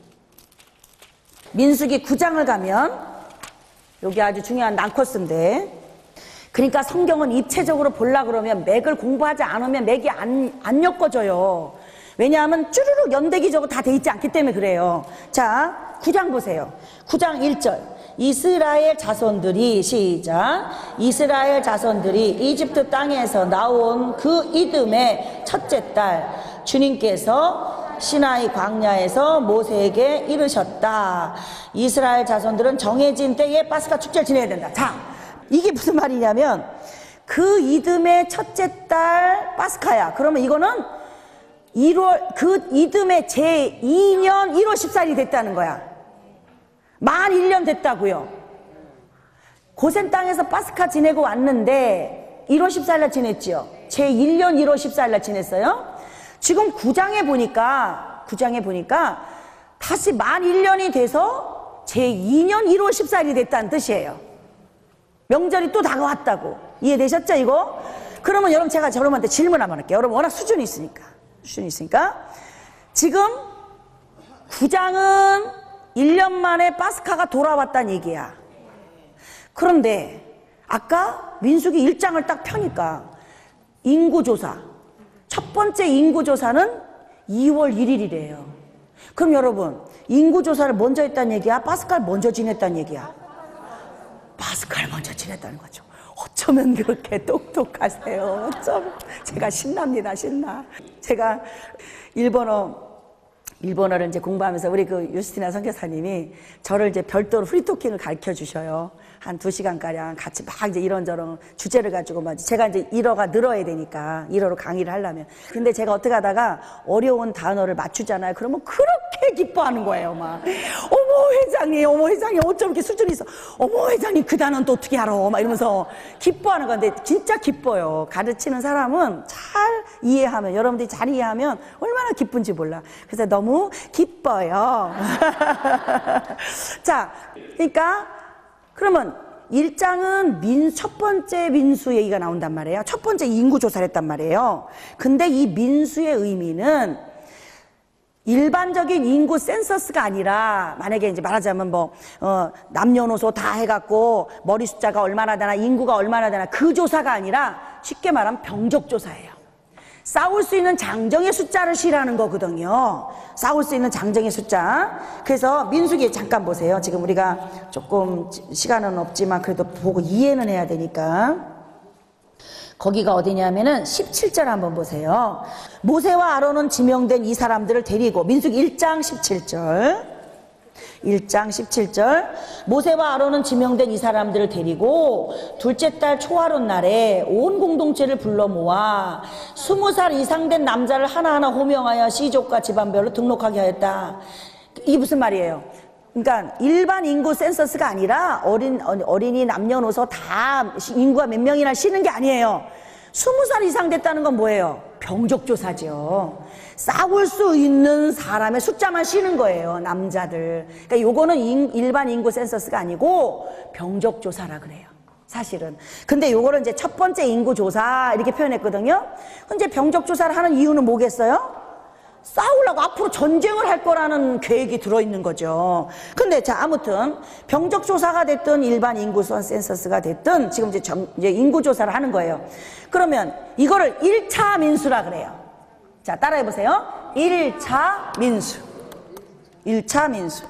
Speaker 1: 민수기 구장을 가면 여기 아주 중요한 난코스인데, 그러니까 성경은 입체적으로 보려 그러면 맥을 공부하지 않으면 맥이 안, 안 엮어져요. 왜냐하면 쭈루룩 연대기적으로 다 돼 있지 않기 때문에 그래요. 자, 구장 보세요. 구장 일 절. 이스라엘 자손들이 시작. 이스라엘 자손들이 이집트 땅에서 나온 그 이듬해 첫째 달 주님께서 시나이 광야에서 모세에게 이르셨다. 이스라엘 자손들은 정해진 때에 파스카 축제를 지내야 된다. 자, 이게 무슨 말이냐면 그 이듬해 첫째 달 파스카야. 그러면 이거는 일월 그 이듬해 제이 년 일월 십사 일이 됐다는 거야. 만 일 년 됐다고요. 고센 땅에서 파스카 지내고 왔는데 일월 십사 일 날 지냈지요. 제일 년 일월 십사 일 날 지냈어요. 지금 구장에 보니까 구장에 보니까 다시 만 일 년이 돼서 제이 년 일월 십사 일이 됐다는 뜻이에요. 명절이 또 다가왔다고. 이해되셨죠 이거? 그러면 여러분 제가 여러분한테 질문 한번 할게요. 여러분 워낙 수준이 있으니까 수준이 있으니까 지금 구장은 일 년 만에 파스카가 돌아왔다는 얘기야. 그런데 아까 민수기 일 장을 딱 펴니까 인구조사 첫 번째 인구조사는 이월 일일이래요. 그럼 여러분 인구조사를 먼저 했다는 얘기야? 파스카를 먼저 지냈다는 얘기야? 파스카를 먼저 지냈다는 거죠. 어쩌면 그렇게 똑똑하세요. 어쩜 제가 신납니다. 신나. 제가 일본어 일본어를 이제 공부하면서 우리 그 유스티나 선교사님이 저를 이제 별도로 프리토킹을 가르쳐 주셔요. 한 두 시간가량 같이 막 이제 이런저런 주제를 가지고 막 제가 이제 일어가 늘어야 되니까 일어로 강의를 하려면. 근데 제가 어떻게 하다가 어려운 단어를 맞추잖아요. 그러면 그렇게 기뻐하는 거예요. 막 어머 회장님, 어머 회장님 어쩜 이렇게 수준이 있어. 어머 회장님 그 단어는 또 어떻게 알아? 막 이러면서 기뻐하는 건데 진짜 기뻐요. 가르치는 사람은 잘 이해하면, 여러분들이 잘 이해하면 얼마나 기쁜지 몰라. 그래서 너무 기뻐요. 자, 그러니까 그러면 일 장은 민, 첫 번째 민수 얘기가 나온단 말이에요. 첫 번째 인구조사를 했단 말이에요. 근데 이 민수의 의미는 일반적인 인구 센서스가 아니라, 만약에 이제 말하자면 뭐, 어, 남녀노소 다 해갖고 머리 숫자가 얼마나 되나, 인구가 얼마나 되나, 그 조사가 아니라 쉽게 말하면 병적조사예요. 싸울 수 있는 장정의 숫자를 실하는 거거든요. 싸울 수 있는 장정의 숫자. 그래서 민수기 잠깐 보세요. 지금 우리가 조금 시간은 없지만 그래도 보고 이해는 해야 되니까. 거기가 어디냐면은 십칠 절 한번 보세요. 모세와 아론은 지명된 이 사람들을 데리고, 민수기 일 장 십칠 절. 일 장 십칠 절. 모세와 아론은 지명된 이 사람들을 데리고 둘째 달 초하룻 날에 온 공동체를 불러 모아 스무 살 이상 된 남자를 하나하나 호명하여 시족과 집안별로 등록하게 하였다. 이게 무슨 말이에요? 그러니까 일반 인구 센서스가 아니라 어린, 어린이 남녀노소 다 인구가 몇 명이나 쉬는 게 아니에요. 스무 살 이상 됐다는 건 뭐예요? 병적조사죠. 싸울 수 있는 사람의 숫자만 쉬는 거예요. 남자들. 그러니까 요거는 인, 일반 인구 센서스가 아니고 병적조사라 그래요. 사실은. 근데 요거를 이제 첫 번째 인구조사 이렇게 표현했거든요. 근데 병적조사를 하는 이유는 뭐겠어요? 싸우려고 앞으로 전쟁을 할 거라는 계획이 들어있는 거죠. 근데 자, 아무튼 병적조사가 됐든 일반 인구 센서스가 됐든 지금 이제, 정, 이제 인구조사를 하는 거예요. 그러면 이거를 일 차 민수라 그래요. 자, 따라해 보세요. 일 차 민수. 일 차 민수.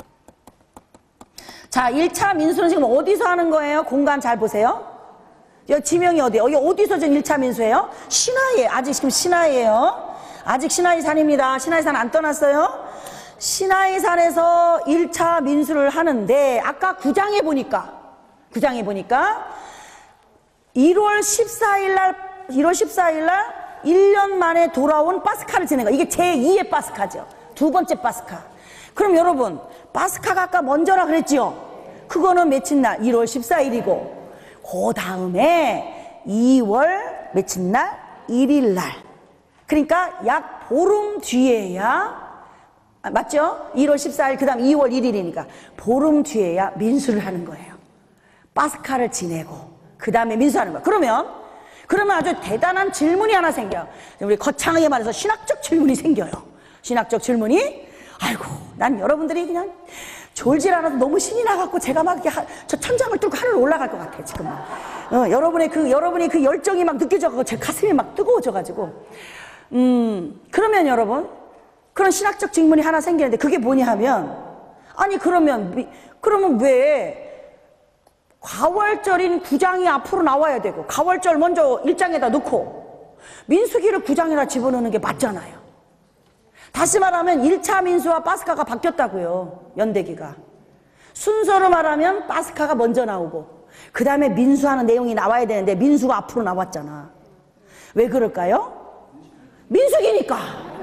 Speaker 1: 자, 일 차 민수는 지금 어디서 하는 거예요? 공간 잘 보세요. 여기 지명이 어디예요? 여기 어디서 지금 일 차 민수예요? 시나이에. 아직 지금 시나이에요. 아직 시나이산입니다. 시나이산 안 떠났어요? 시나이산에서 일 차 민수를 하는데 아까 구 장에 보니까 구 장에 보니까 일월 십사일 날 일월 십사일 날 일 년 만에 돌아온 파스카를 지낸 거. 이게 제이의 파스카죠. 두 번째 파스카. 그럼 여러분 파스카가 아까 먼저라 그랬지요? 그거는 며칠 날? 일월 십사일이고 그 다음에 이월 며칠 날? 일일 날. 그러니까 약 보름 뒤에야, 아, 맞죠? 일월 십사일 그 다음 이월 일일이니까 보름 뒤에야 민수를 하는 거예요. 파스카를 지내고 그 다음에 민수하는 거야. 그러면 그러면 아주 대단한 질문이 하나 생겨. 우리 거창하게 말해서 신학적 질문이 생겨요. 신학적 질문이, 아이고 난 여러분들이 그냥 졸질 않아서 너무 신이 나갖고 제가 막 이렇게 하, 저 천장을 뚫고 하늘 올라갈 것 같아 지금. 어, 여러분의 그 여러분의 그 열정이 막 느껴져가지고 제 가슴이 막 뜨거워져가지고. 음 그러면 여러분 그런 신학적 질문이 하나 생기는데 그게 뭐냐 하면, 아니 그러면 그러면 왜 가월절인 구장이 앞으로 나와야 되고 가월절 먼저 일장에다 넣고 민수기를 구장에다 집어넣는 게 맞잖아요. 다시 말하면 일 차 민수와 파스카가 바뀌었다고요. 연대기가. 순서로 말하면 파스카가 먼저 나오고 그 다음에 민수하는 내용이 나와야 되는데 민수가 앞으로 나왔잖아. 왜 그럴까요? 민수기니까.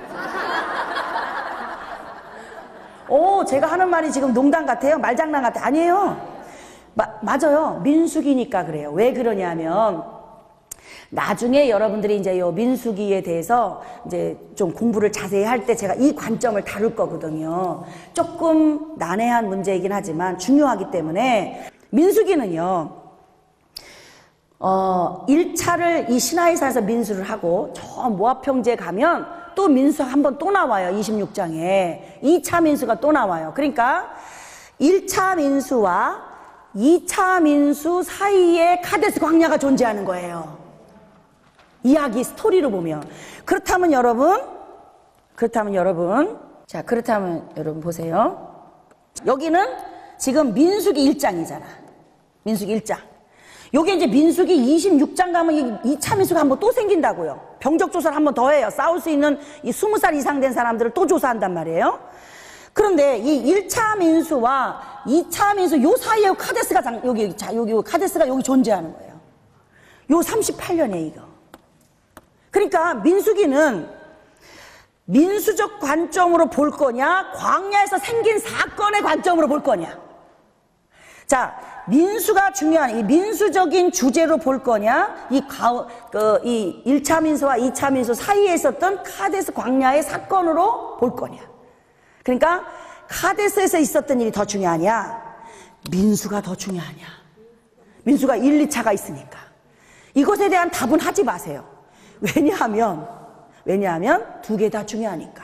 Speaker 1: 오, 제가 하는 말이 지금 농담 같아요? 말장난 같아요? 아니에요. 마, 맞아요. 민수기니까 그래요. 왜 그러냐면 나중에 여러분들이 이제 요 민수기에 대해서 이제 좀 공부를 자세히 할 때 제가 이 관점을 다룰 거거든요. 조금 난해한 문제이긴 하지만 중요하기 때문에 민수기는요, 어, 일 차를 이 신하의사에서 민수를 하고 저 모압형제 가면 또 민수 한 번 또 나와요. 이십육 장에. 이 차 민수가 또 나와요. 그러니까 일 차 민수와 이 차 민수 사이에 카데스 광야가 존재하는 거예요. 이야기 스토리로 보면. 그렇다면 여러분, 그렇다면 여러분, 자, 그렇다면 여러분 보세요. 여기는 지금 민수기 일 장이잖아. 민수기 일 장. 요게 이제 민수기 이십육 장 가면 이 차 민수가 한 번 또 생긴다고요. 병적 조사를 한 번 더 해요. 싸울 수 있는 이 스무 살 이상 된 사람들을 또 조사한단 말이에요. 그런데 이 일 차 민수와 이 차 민수 요 사이에 카데스가 장, 여기, 자, 여기, 여기 카데스가 여기 존재하는 거예요. 요 삼십팔 년에 이거. 그러니까 민수기는 민수적 관점으로 볼 거냐, 광야에서 생긴 사건의 관점으로 볼 거냐. 자, 민수가 중요한 이 민수적인 주제로 볼 거냐, 이 가, 그, 이 일 차 민수와 이 차 민수 사이에 있었던 카데스 광야의 사건으로 볼 거냐. 그러니까 카데스에서 있었던 일이 더 중요하냐, 민수가 더 중요하냐. 민수가 일, 이 차가 있으니까. 이것에 대한 답은 하지 마세요. 왜냐하면 왜냐하면 두 개 다 중요하니까.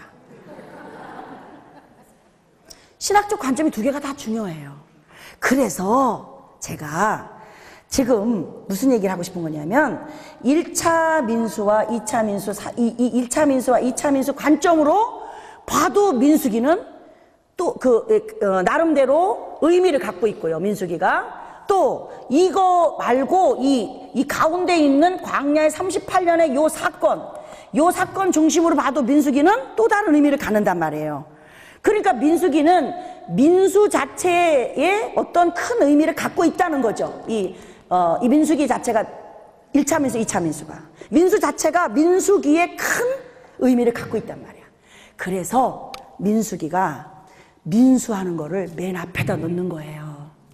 Speaker 1: 신학적 관점이 두 개가 다 중요해요. 그래서 제가 지금 무슨 얘기를 하고 싶은 거냐면 일 차 민수와 이 차 민수, 이, 이 일 차 민수와 이 차 민수 관점으로 봐도 민수기는 또 그 어, 나름대로 의미를 갖고 있고요. 민수기가. 또 이거 말고 이, 이 가운데 있는 광야의 삼십팔 년의 요 사건, 요 사건 중심으로 봐도 민수기는 또 다른 의미를 갖는단 말이에요. 그러니까 민수기는 민수 자체에 어떤 큰 의미를 갖고 있다는 거죠. 이, 어, 이 민수기 자체가 일 차 민수, 이 차 민수가. 민수 자체가 민수기에 큰 의미를 갖고 있단 말이야. 그래서 민수기가 민수하는 거를 맨 앞에다 놓는 거예요.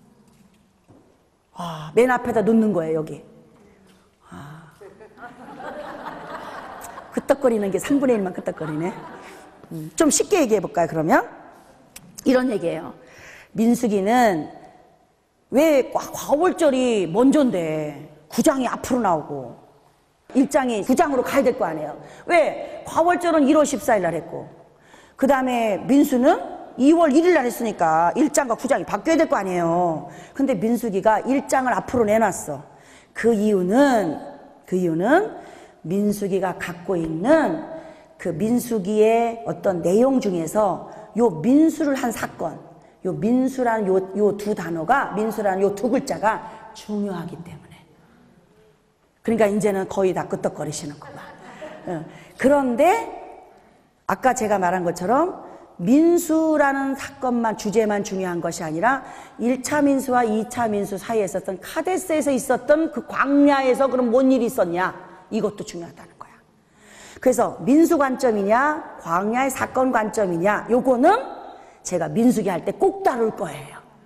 Speaker 1: 아, 맨 앞에다 놓는 거예요, 여기. 아. 끄떡거리는 게 삼분의 일만 끄떡거리네. 음, 좀 쉽게 얘기해 볼까요, 그러면? 이런 얘기예요. 민수기는 왜 과월절이 먼저인데 구장이 앞으로 나오고 일장이 구장으로 가야 될 거 아니에요. 왜? 과월절은 일월 십사일 날 했고 그 다음에 민수는 이월 일일 날 했으니까 일장과 구장이 바뀌어야 될 거 아니에요. 근데 민수기가 일장을 앞으로 내놨어. 그 이유는 그 이유는 민수기가 갖고 있는 그 민수기의 어떤 내용 중에서 요 민수를 한 사건, 요 민수라는 요, 요 두 단어가, 민수라는 요 두 글자가 중요하기 때문에. 그러니까 이제는 거의 다 끄떡거리시는 거야. 그런데 아까 제가 말한 것처럼 민수라는 사건만, 주제만 중요한 것이 아니라 일 차 민수와 이 차 민수 사이에 있었던 카데스에서 있었던 그 광야에서 그럼 뭔 일이 있었냐, 이것도 중요하다는 거야. 그래서 민수 관점이냐 광야의 사건 관점이냐, 요거는 제가 민수기 할 때 꼭 다룰 거예요.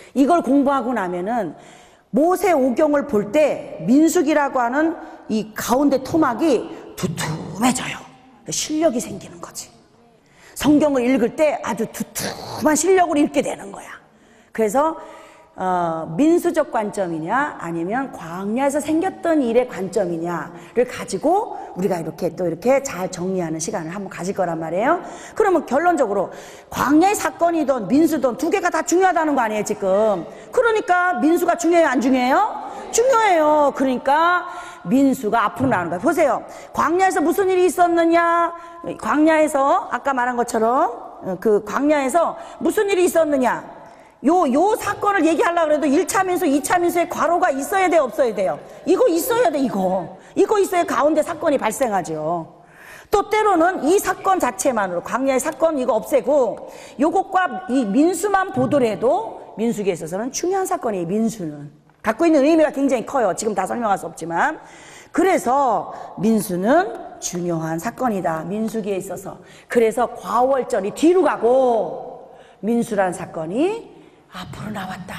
Speaker 1: 이걸 공부하고 나면은 모세오경을 볼 때 민수기라고 하는 이 가운데 토막이 두툼해져요. 실력이 생기는 거지. 성경을 읽을 때 아주 두툼한 실력으로 읽게 되는 거야. 그래서 어, 민수적 관점이냐 아니면 광야에서 생겼던 일의 관점이냐를 가지고 우리가 이렇게 또 이렇게 잘 정리하는 시간을 한번 가질 거란 말이에요. 그러면 결론적으로 광야의 사건이든 민수든 두 개가 다 중요하다는 거 아니에요 지금. 그러니까 민수가 중요해요 안 중요해요? 중요해요. 그러니까 민수가 앞으로 나오는 거예요. 보세요. 광야에서 무슨 일이 있었느냐. 광야에서 아까 말한 것처럼 그 광야에서 무슨 일이 있었느냐. 요, 요 사건을 얘기하려고 해도 일 차 민수, 이 차 민수의 과로가 있어야 돼요, 없어야 돼요? 이거 있어야 돼, 이거. 이거 있어야 가운데 사건이 발생하죠. 또 때로는 이 사건 자체만으로, 광야의 사건 이거 없애고, 요것과 이 민수만 보더라도 민수기에 있어서는 중요한 사건이에요, 민수는. 갖고 있는 의미가 굉장히 커요. 지금 다 설명할 수 없지만. 그래서 민수는 중요한 사건이다, 민수기에 있어서. 그래서 과월절이 뒤로 가고, 민수라는 사건이 앞으로 나왔다.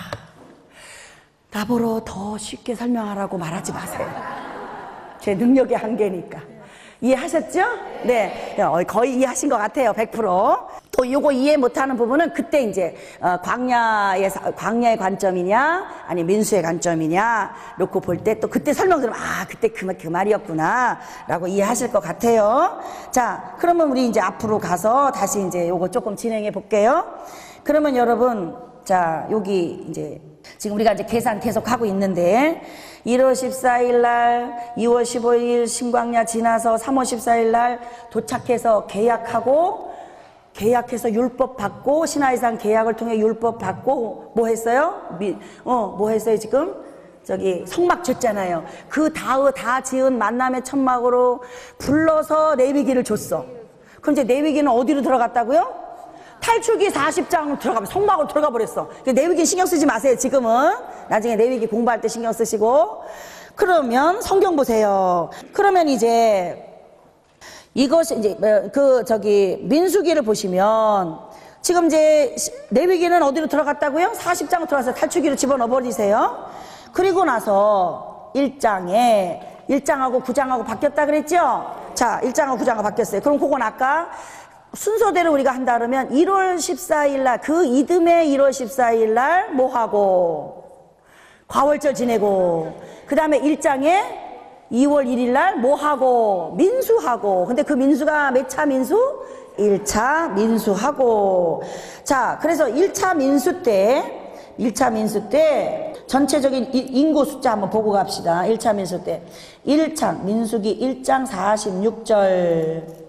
Speaker 1: 나보러 더 쉽게 설명하라고 말하지 마세요. 제 능력의 한계니까. 이해하셨죠? 네. 거의 이해하신 것 같아요. 백 퍼센트. 또 이거 이해 못하는 부분은 그때 이제, 어, 광야의, 광야의 관점이냐, 아니, 민수의 관점이냐, 놓고 볼 때 또 그때 설명 들으면, 아, 그때 그, 그 말이었구나, 라고 이해하실 것 같아요. 자, 그러면 우리 이제 앞으로 가서 다시 이제 요거 조금 진행해 볼게요. 그러면 여러분, 자, 여기 이제 지금 우리가 이제 계산 계속 하고 있는데 일월 십사일 날, 이월 십오일 신광야 지나서 삼월 십사일 날 도착해서 계약하고 계약해서 율법 받고 시나이산 계약을 통해 율법 받고 뭐 했어요? 미, 어, 뭐 했어요 지금? 저기 성막 쳤잖아요. 그 다의 다 지은 만남의 천막으로 불러서 레위기를 줬어. 그럼 이제 레위기는 어디로 들어갔다고요? 탈출기 사십 장으로 들어가면 성막으로 들어가 버렸어. 레위기 신경 쓰지 마세요 지금은. 나중에 레위기 공부할 때 신경 쓰시고. 그러면 성경 보세요. 그러면 이제 이것이 이제 그 저기 민수기를 보시면 지금 이제 레위기는 어디로 들어갔다고요? 사십 장으로 들어가서 탈출기로 집어넣어 버리세요. 그리고 나서 일 장에 일 장하고 구 장하고 바뀌었다 그랬죠? 자, 일 장하고 구 장하고 바뀌었어요. 그럼 그건 아까 순서대로 우리가 한다 그러면 일월 십사일 날, 그 이듬해 일월 십사일 날 뭐 하고 과월절 지내고, 그 다음에 일 장에 이월 일일 날 뭐 하고 민수하고. 근데 그 민수가 몇 차 민수? 일 차 민수하고. 자, 그래서 일 차 민수 때 일 차 민수 때 전체적인 인구 숫자 한번 보고 갑시다. 일 차 민수 때 일 차 민수기 일 장 사십육 절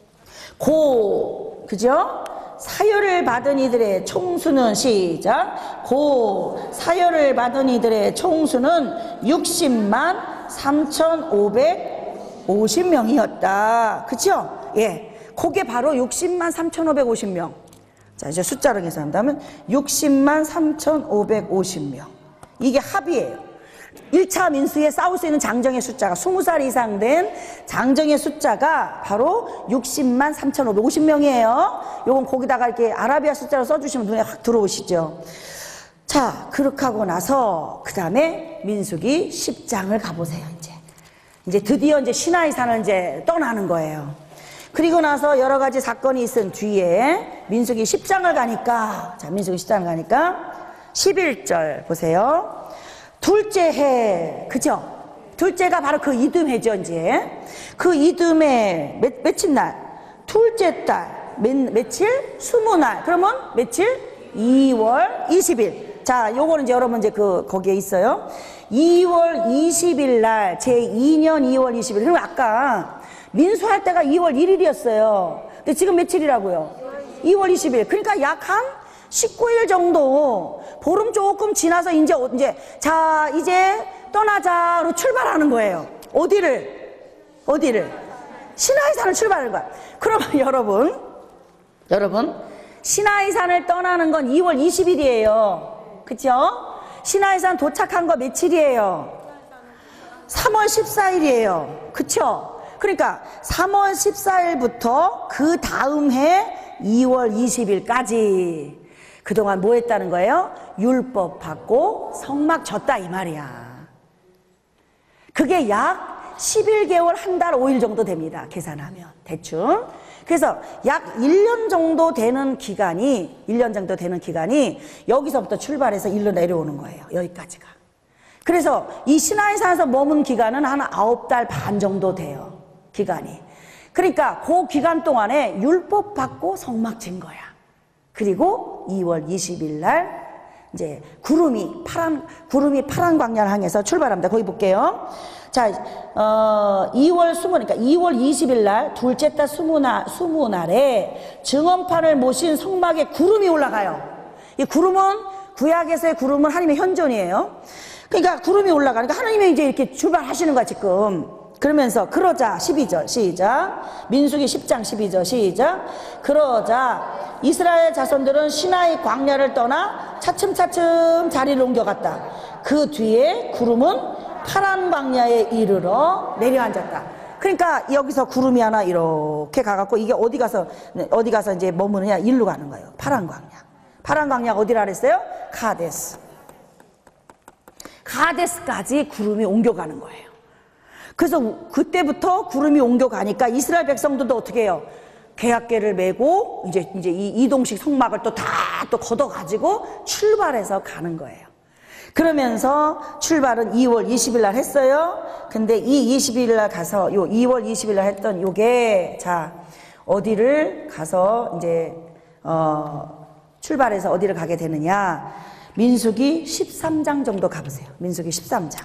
Speaker 1: 고, 그죠? 사열을 받은 이들의 총수는 시작. 고 사열을 받은 이들의 총수는 육십만 삼천오백오십 명이었다. 그쵸? 예. 그게 바로 육십만 삼천오백오십 명. 자, 이제 숫자로 계산한다면 육십만 삼천오백오십 명. 이게 합이에요. 일 차 민수에 싸울 수 있는 장정의 숫자가 스무 살 이상 된 장정의 숫자가 바로 육십만 삼천오백오십 명이에요. 요건 거기다가 이렇게 아라비아 숫자로 써주시면 눈에 확 들어오시죠. 자, 그렇게 하고 나서 그 다음에 민수기 십 장을 가보세요. 이제 이제 드디어 이제 시나이산을 이제 떠나는 거예요. 그리고 나서 여러 가지 사건이 있은 뒤에 민수기 십 장을 가니까, 자, 민수기 십 장을 가니까 십일 절 보세요. 둘째 해, 그죠? 둘째가 바로 그 이듬해죠, 이제. 그 이듬해, 몇, 며칠 날? 둘째 달, 몇, 며칠? 스무 날. 그러면 며칠? 이월 이십일. 자, 요거는 이제 여러분 이제 그, 거기에 있어요. 이월 이십일 날, 제이 년 이월 이십일. 그리고 아까 민수할 때가 이월 일일이었어요. 근데 지금 며칠이라고요? 이월 이십일. 그러니까 약 한 십구 일 정도, 보름 조금 지나서 이제, 이제, 자, 이제 떠나자로 출발하는 거예요. 어디를? 어디를? 시나이산을 출발하는 거야. 그러면 여러분, 여러분, 시나이산을 떠나는 건 이월 이십일이에요. 그쵸? 시나이산 도착한 거 며칠이에요? 삼월 십사일이에요. 그쵸? 그러니까 삼월 십사일부터 그 다음 해 이월 이십일까지. 그동안 뭐 했다는 거예요? 율법 받고 성막 졌다 이 말이야. 그게 약 십일 개월 한 달 오 일 정도 됩니다. 계산하면 대충. 그래서 약 일 년 정도 되는 기간이 일 년 정도 되는 기간이 여기서부터 출발해서 일로 내려오는 거예요. 여기까지가. 그래서 이 시나이산에서 머문 기간은 한 아홉 달 반 정도 돼요. 기간이. 그러니까 그 기간 동안에 율법 받고 성막 진 거야. 그리고 이월 이십일 날 이제 구름이 파란 구름이 파란 광야를 향해서 출발합니다. 거기 볼게요. 자, 어, 이월 스무, 그러니까 이월 이십일 날 둘째 달 스무 날 스무 날에 증언판을 모신 성막에 구름이 올라가요. 이 구름은 구약에서의 구름은 하나님의 현존이에요. 그러니까 구름이 올라가니까 하나님이 이제 이렇게 출발하시는 거야 지금. 그러면서 그러자 십이 절 시작. 민수기 십 장 십이 절 시작. 그러자 이스라엘 자손들은 시나이 광야를 떠나 차츰차츰 자리를 옮겨갔다. 그 뒤에 구름은 파란 광야에 이르러 내려앉았다. 그러니까 여기서 구름이 하나 이렇게 가갖고 이게 어디 가서 어디 가서 이제 머무느냐 일로 가는 거예요. 파란 광야. 파란 광야가 어디라 그랬어요? 카데스. 카데스까지 구름이 옮겨가는 거예요. 그래서 그때부터 구름이 옮겨가니까 이스라엘 백성들도 어떻게 해요? 계약궤를 메고 이제 이제 이 이동식 성막을 또 다 또 걷어가지고 출발해서 가는 거예요. 그러면서 출발은 이월 이십일 날 했어요. 근데 이 이십일 날 가서 요 이월 이십일 날 했던 요게 자 어디를 가서 이제 어 출발해서 어디를 가게 되느냐? 민수기 십삼 장 정도 가보세요. 민수기 십삼 장.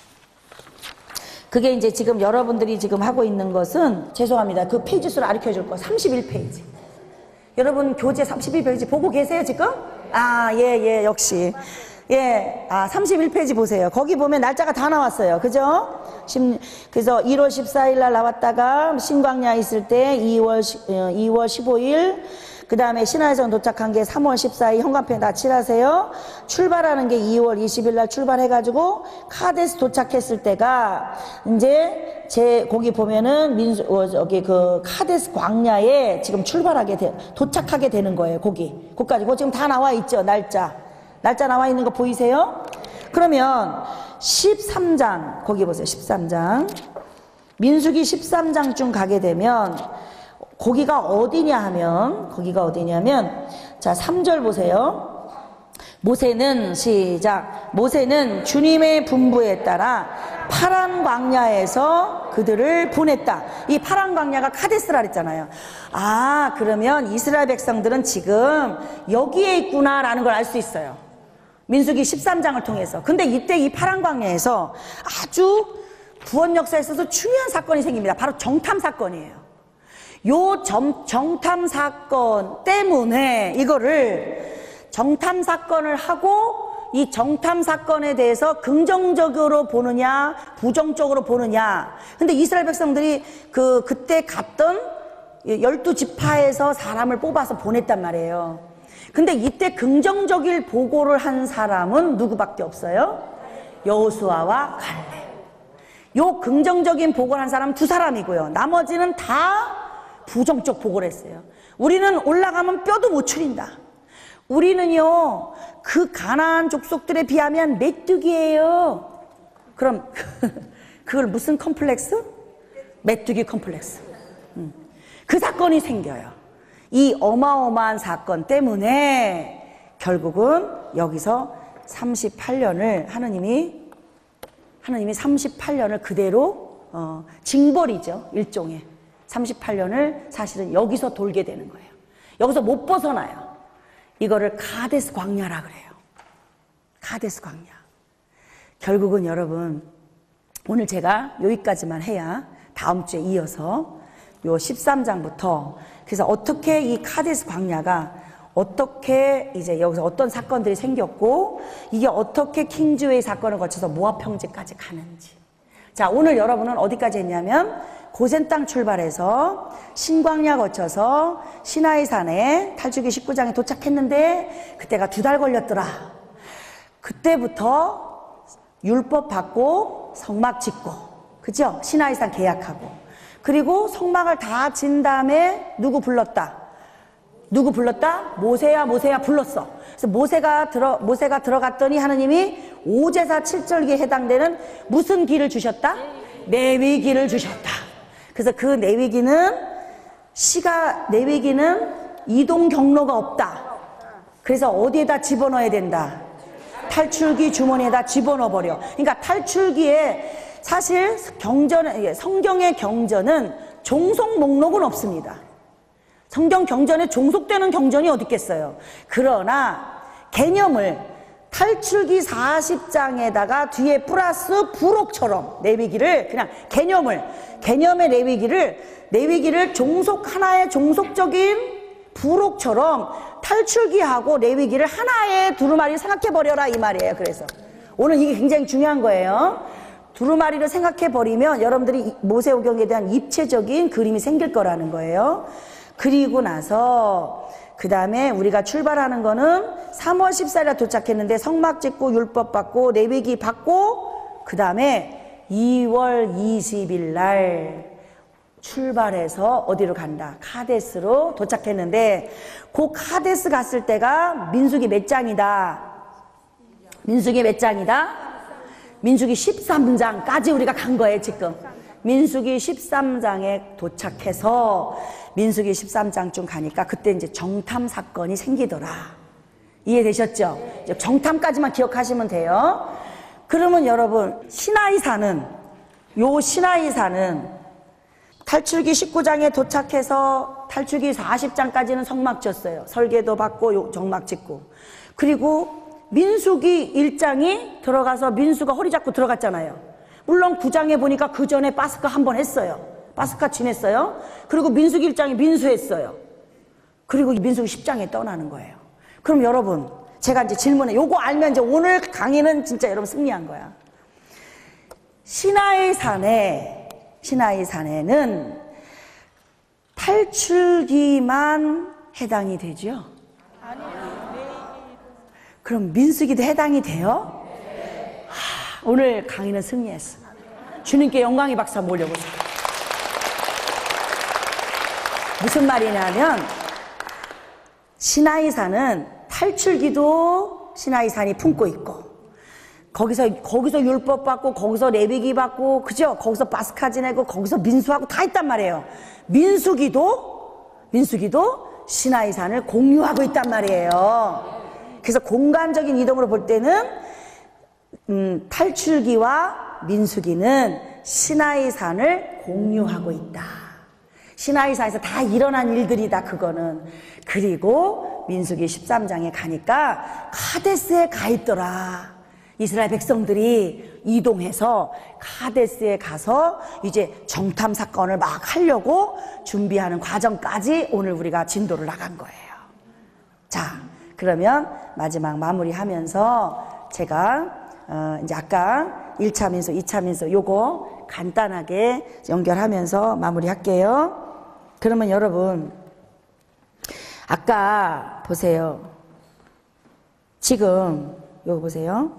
Speaker 1: 그게 이제 지금 여러분들이 지금 하고 있는 것은 죄송합니다. 그 페이지 수를 가르쳐 줄 거 삼십일 페이지. 여러분 교재 삼십일 페이지 보고 계세요 지금? 아, 예, 예, 역시. 예, 아, 삼십일 페이지 보세요. 거기 보면 날짜가 다 나왔어요. 그죠? 그래서 일월 십사일 날 나왔다가 신광야 있을 때 이월 십오일, 그 다음에 신화에서 도착한 게 삼월 십사일 현관편에 다 칠하세요. 출발하는 게 이월 이십일 날 출발해가지고 카데스 도착했을 때가 이제 제 거기 보면은 민수 어, 저기 그 카데스 광야에 지금 출발하게 돼 도착하게 되는 거예요. 거기 거기까지 그 지금 다 나와 있죠. 날짜 날짜 나와 있는 거 보이세요? 그러면 십삼 장 거기 보세요. 십삼 장 민수기 십삼 장쯤 가게 되면 거기가 어디냐 하면 거기가 어디냐면 자 삼 절 보세요. 모세는 시작 모세는 주님의 분부에 따라 파란 광야에서 그들을 보냈다. 이 파란 광야가 카데스라 그랬잖아요. 아 그러면 이스라엘 백성들은 지금 여기에 있구나라는 걸 알 수 있어요. 민수기 십삼 장을 통해서. 근데 이때 이 파란 광야에서 아주 구원 역사에 있어서 중요한 사건이 생깁니다. 바로 정탐 사건이에요. 요 정, 정탐 사건 때문에 이거를 정탐 사건을 하고 이 정탐 사건에 대해서 긍정적으로 보느냐 부정적으로 보느냐. 근데 이스라엘 백성들이 그 그때 갔던 열두 지파에서 사람을 뽑아서 보냈단 말이에요. 근데 이때 긍정적인 보고를 한 사람은 누구밖에 없어요? 여호수아와 갈렙. 요 긍정적인 보고를 한 사람은 두 사람이고요. 나머지는 다 부정적 보고를 했어요. 우리는 올라가면 뼈도 못 추린다. 우리는요 그 가나안 족속들에 비하면 메뚜기예요. 그럼 그걸 무슨 컴플렉스? 메뚜기 컴플렉스. 음. 그 사건이 생겨요. 이 어마어마한 사건 때문에 결국은 여기서 삼십팔 년을 하느님이 하느님이 삼십팔 년을 그대로 어, 징벌이죠. 일종의 삼십팔 년을 사실은 여기서 돌게 되는 거예요. 여기서 못 벗어나요. 이거를 카데스 광야라 그래요. 카데스 광야. 결국은 여러분 오늘 제가 여기까지만 해야 다음 주에 이어서 요 십삼 장부터 그래서 어떻게 이 카데스 광야가 어떻게 이제 여기서 어떤 사건들이 생겼고 이게 어떻게 킹주웨이 사건을 거쳐서 모압 평지까지 가는지. 자 오늘 여러분은 어디까지 했냐면 고센 땅 출발해서 신광야 거쳐서 시나이산에 탈주기 십구 장에 도착했는데 그때가 두 달 걸렸더라. 그때부터 율법 받고 성막 짓고 그죠? 시나이산 계약하고 그리고 성막을 다 진 다음에 누구 불렀다? 누구 불렀다? 모세야 모세야 불렀어. 그래서 모세가 들어 모세가 들어갔더니 하나님이 오제사 칠절기에 해당되는 무슨 기를 주셨다? 레위기를 주셨다. 그래서 그 레위기는 시가 레위기는 이동 경로가 없다. 그래서 어디에다 집어넣어야 된다? 탈출기 주머니에다 집어넣어 버려. 그러니까 탈출기에 사실 경전 성경의 경전은 종속 목록은 없습니다. 성경 경전에 종속되는 경전이 어디 있겠어요. 그러나 개념을 탈출기 사십 장에다가 뒤에 플러스 부록처럼 레위기를 그냥 개념을 개념의 레위기를 레위기를 종속 하나의 종속적인 부록처럼 탈출기하고 레위기를 하나의 두루마리 생각해버려라 이 말이에요. 그래서 오늘 이게 굉장히 중요한 거예요. 두루마리를 생각해버리면 여러분들이 모세오경에 대한 입체적인 그림이 생길 거라는 거예요. 그리고 나서 그 다음에 우리가 출발하는 거는 삼월 십사일에 도착했는데 성막 짓고 율법 받고 레위기 받고 그 다음에 이월 이십일 날 출발해서 어디로 간다? 카데스로 도착했는데 그 카데스 갔을 때가 민수기 몇 장이다? 민수기 몇 장이다? 민수기 십삼 장까지 우리가 간 거예요 지금. 민수기 십삼 장에 도착해서 민수기 십삼 장쯤 가니까 그때 이제 정탐 사건이 생기더라. 이해되셨죠? 이제 정탐까지만 기억하시면 돼요. 그러면 여러분 시나이산은 요 시나이산은 탈출기 십구 장에 도착해서 탈출기 사십 장까지는 성막 졌어요. 설계도 받고 정막 짓고. 그리고 민수기 일 장이 들어가서 민수가 허리 잡고 들어갔잖아요. 물론 구 장에 보니까 그 전에 파스카 한 번 했어요. 파스카 지냈어요. 그리고 민수기 일 장이 민수했어요. 그리고 민수기 십 장에 떠나는 거예요. 그럼 여러분 제가 이제 질문해. 요거 알면 이제 오늘 강의는 진짜 여러분 승리한 거야. 시나이 산에 시나이 산에는 탈출기만 해당이 되죠? 아니요. 그럼 민수기도 해당이 돼요? 하, 오늘 강의는 승리했어. 주님께 영광의 박수 한번 올려보세요. 무슨 말이냐면 시나이산은 탈출기도 시나이산이 품고 있고 거기서 거기서 율법 받고 거기서 레위기 받고 그죠? 거기서 파스카 지내고 거기서 민수하고 다 했단 말이에요. 민수기도 민수기도 시나이산을 공유하고 있단 말이에요. 그래서 공간적인 이동으로 볼 때는 음, 탈출기와 민수기는 시나이산을 공유하고 있다. 시나이산에서 다 일어난 일들이다 그거는. 그리고 민수기 십삼 장에 가니까 카데스에 가 있더라. 이스라엘 백성들이 이동해서 카데스에 가서 이제 정탐 사건을 막 하려고 준비하는 과정까지 오늘 우리가 진도를 나간 거예요. 자, 그러면 마지막 마무리하면서 제가 어 이제 아까 일 차 민수, 이 차 민수 요거 간단하게 연결하면서 마무리할게요. 그러면 여러분 아까 보세요. 지금 요거 보세요.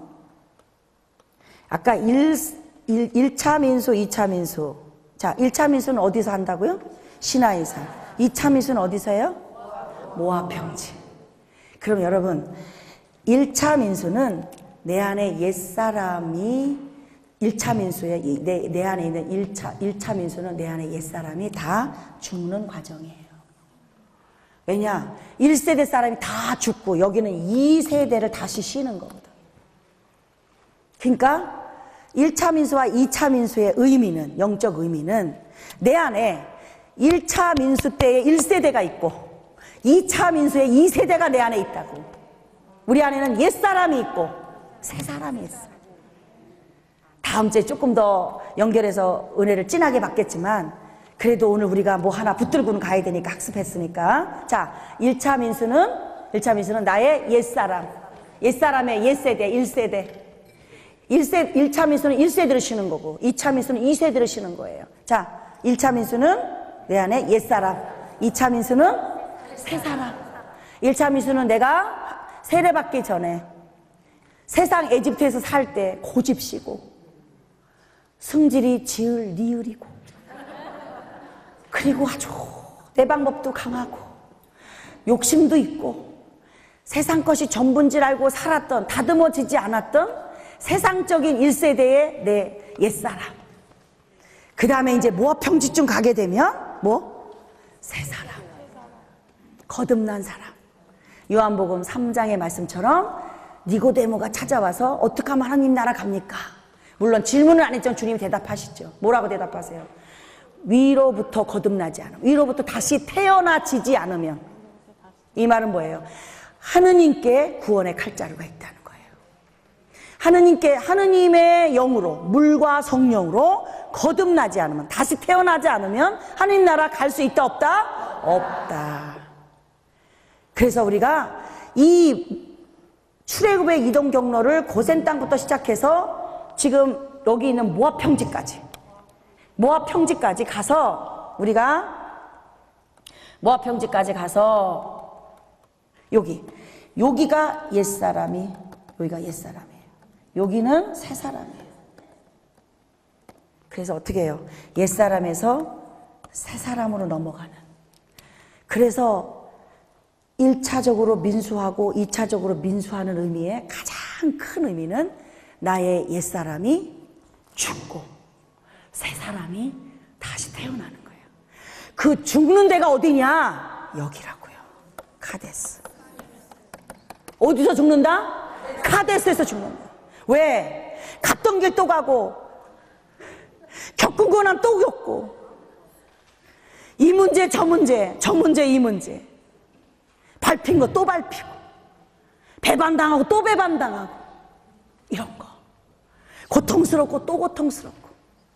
Speaker 1: 아까 일, 일 차 민수, 이 차 민수. 자, 일 차 민수는 어디서 한다고요? 시나이산. 이 차 민수는 어디서 해요? 모압 평지. 그럼 여러분 일 차 민수는 내 안에 옛사람이 일 차 민수에 내, 내 안에 있는 일 차, 일 차 민수는 내 안에 옛사람이 다 죽는 과정이에요. 왜냐? 일 세대 사람이 다 죽고 여기는 이 세대를 다시 쉬는 거거든. 그러니까 일 차 민수와 이 차 민수의 의미는, 영적 의미는 내 안에 일 차 민수 때의 일 세대가 있고 이 차 민수의 이 세대가 내 안에 있다고. 우리 안에는 옛사람이 있고 새 사람이 있어. 다음 주에 조금 더 연결해서 은혜를 진하게 받겠지만 그래도 오늘 우리가 뭐 하나 붙들고는 가야 되니까 학습했으니까. 자, 일 차 민수는 일 차 민수는 나의 옛사람, 옛사람의 옛세대, 일 세대. 일 세, 일 차 민수는 일 세대를 쉬는 거고 이 차 민수는 이 세대를 쉬는 거예요. 자, 일 차 민수는 내 안에 옛사람, 이 차 민수는 새 사람. 일 차 민수는 내가 세례받기 전에 세상 에집트에서 살 때 고집시고 승질이 지을 리을이고 그리고 아주 내 방법도 강하고 욕심도 있고 세상 것이 전부인 줄 알고 살았던, 다듬어지지 않았던 세상적인 일 세대의 내 옛사람. 그 다음에 이제 모압평지쯤 가게 되면 뭐? 새 사람, 거듭난 사람. 요한복음 삼 장의 말씀처럼 니고데모가 찾아와서 어떻게 하면 하나님 나라 갑니까? 물론 질문을 안 했지만 주님이 대답하시죠. 뭐라고 대답하세요? 위로부터 거듭나지 않으면, 위로부터 다시 태어나지지 않으면. 이 말은 뭐예요? 하느님께 구원의 칼자루가 있다는 거예요. 하느님께, 하느님의 영으로, 물과 성령으로 거듭나지 않으면, 다시 태어나지 않으면 하느님 나라 갈 수 있다 없다? 없다. 그래서 우리가 이 출애굽의 이동 경로를 고센 땅부터 시작해서 지금 여기 있는 모압 평지까지, 모압 평지까지 가서 우리가 모압 평지까지 가서 여기 여기가 옛사람이, 여기가 옛사람이에요. 여기는 새사람이에요. 그래서 어떻게 해요? 옛사람에서 새사람으로 넘어가는. 그래서 일 차적으로 민수하고 이 차적으로 민수하는 의미의 가장 큰 의미는 나의 옛사람이 죽고 새사람이 다시 태어나는 거예요. 그 죽는 데가 어디냐? 여기라고요. 카데스. 어디서 죽는다? 카데스에서 죽는다. 왜? 갔던 길 또 가고 겪은 고난 또 겪고 이 문제 저 문제 저 문제 이 문제 밟힌 거 또 밟히고 배반당하고 또 배반당하고 이런 거 고통스럽고 또 고통스럽고.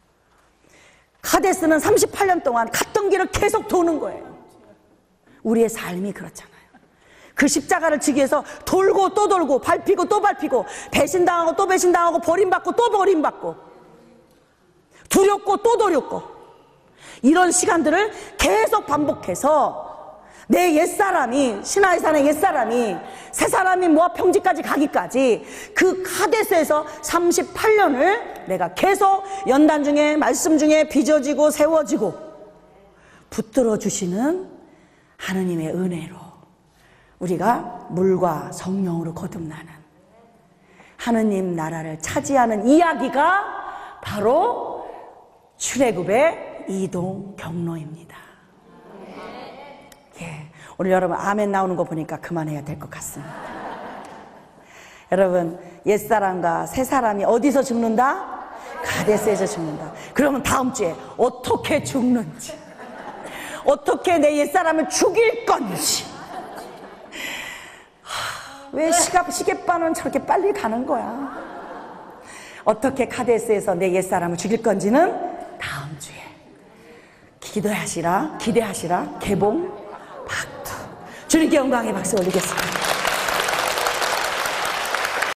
Speaker 1: 카데스는 삼십팔 년 동안 갔던 길을 계속 도는 거예요. 우리의 삶이 그렇잖아요. 그 십자가를 지기 위해서 돌고 또 돌고 밟히고 또 밟히고 배신당하고 또 배신당하고 버림받고 또 버림받고 두렵고 또 두렵고 이런 시간들을 계속 반복해서 내 옛사람이, 시나이 산의 옛사람이 새사람이 모압 평지까지 가기까지 그 카데스에서 삼십팔 년을 내가 계속 연단 중에 말씀 중에 빚어지고 세워지고 붙들어 주시는 하느님의 은혜로 우리가 물과 성령으로 거듭나는 하느님 나라를 차지하는 이야기가 바로 출애굽의 이동 경로입니다. 예, 오늘 여러분 아멘 나오는 거 보니까 그만해야 될 것 같습니다. 여러분, 옛사람과 새사람이 어디서 죽는다? 카데스에서 죽는다. 그러면 다음 주에 어떻게 죽는지, 어떻게 내 옛사람을 죽일 건지. 하, 왜 시가, 시계바는 저렇게 빨리 가는 거야? 어떻게 카데스에서 내 옛사람을 죽일 건지는 다음 주에 기도하시라, 기대하시라. 개봉 박두. 주님께 영광의 박수 올리겠습니다.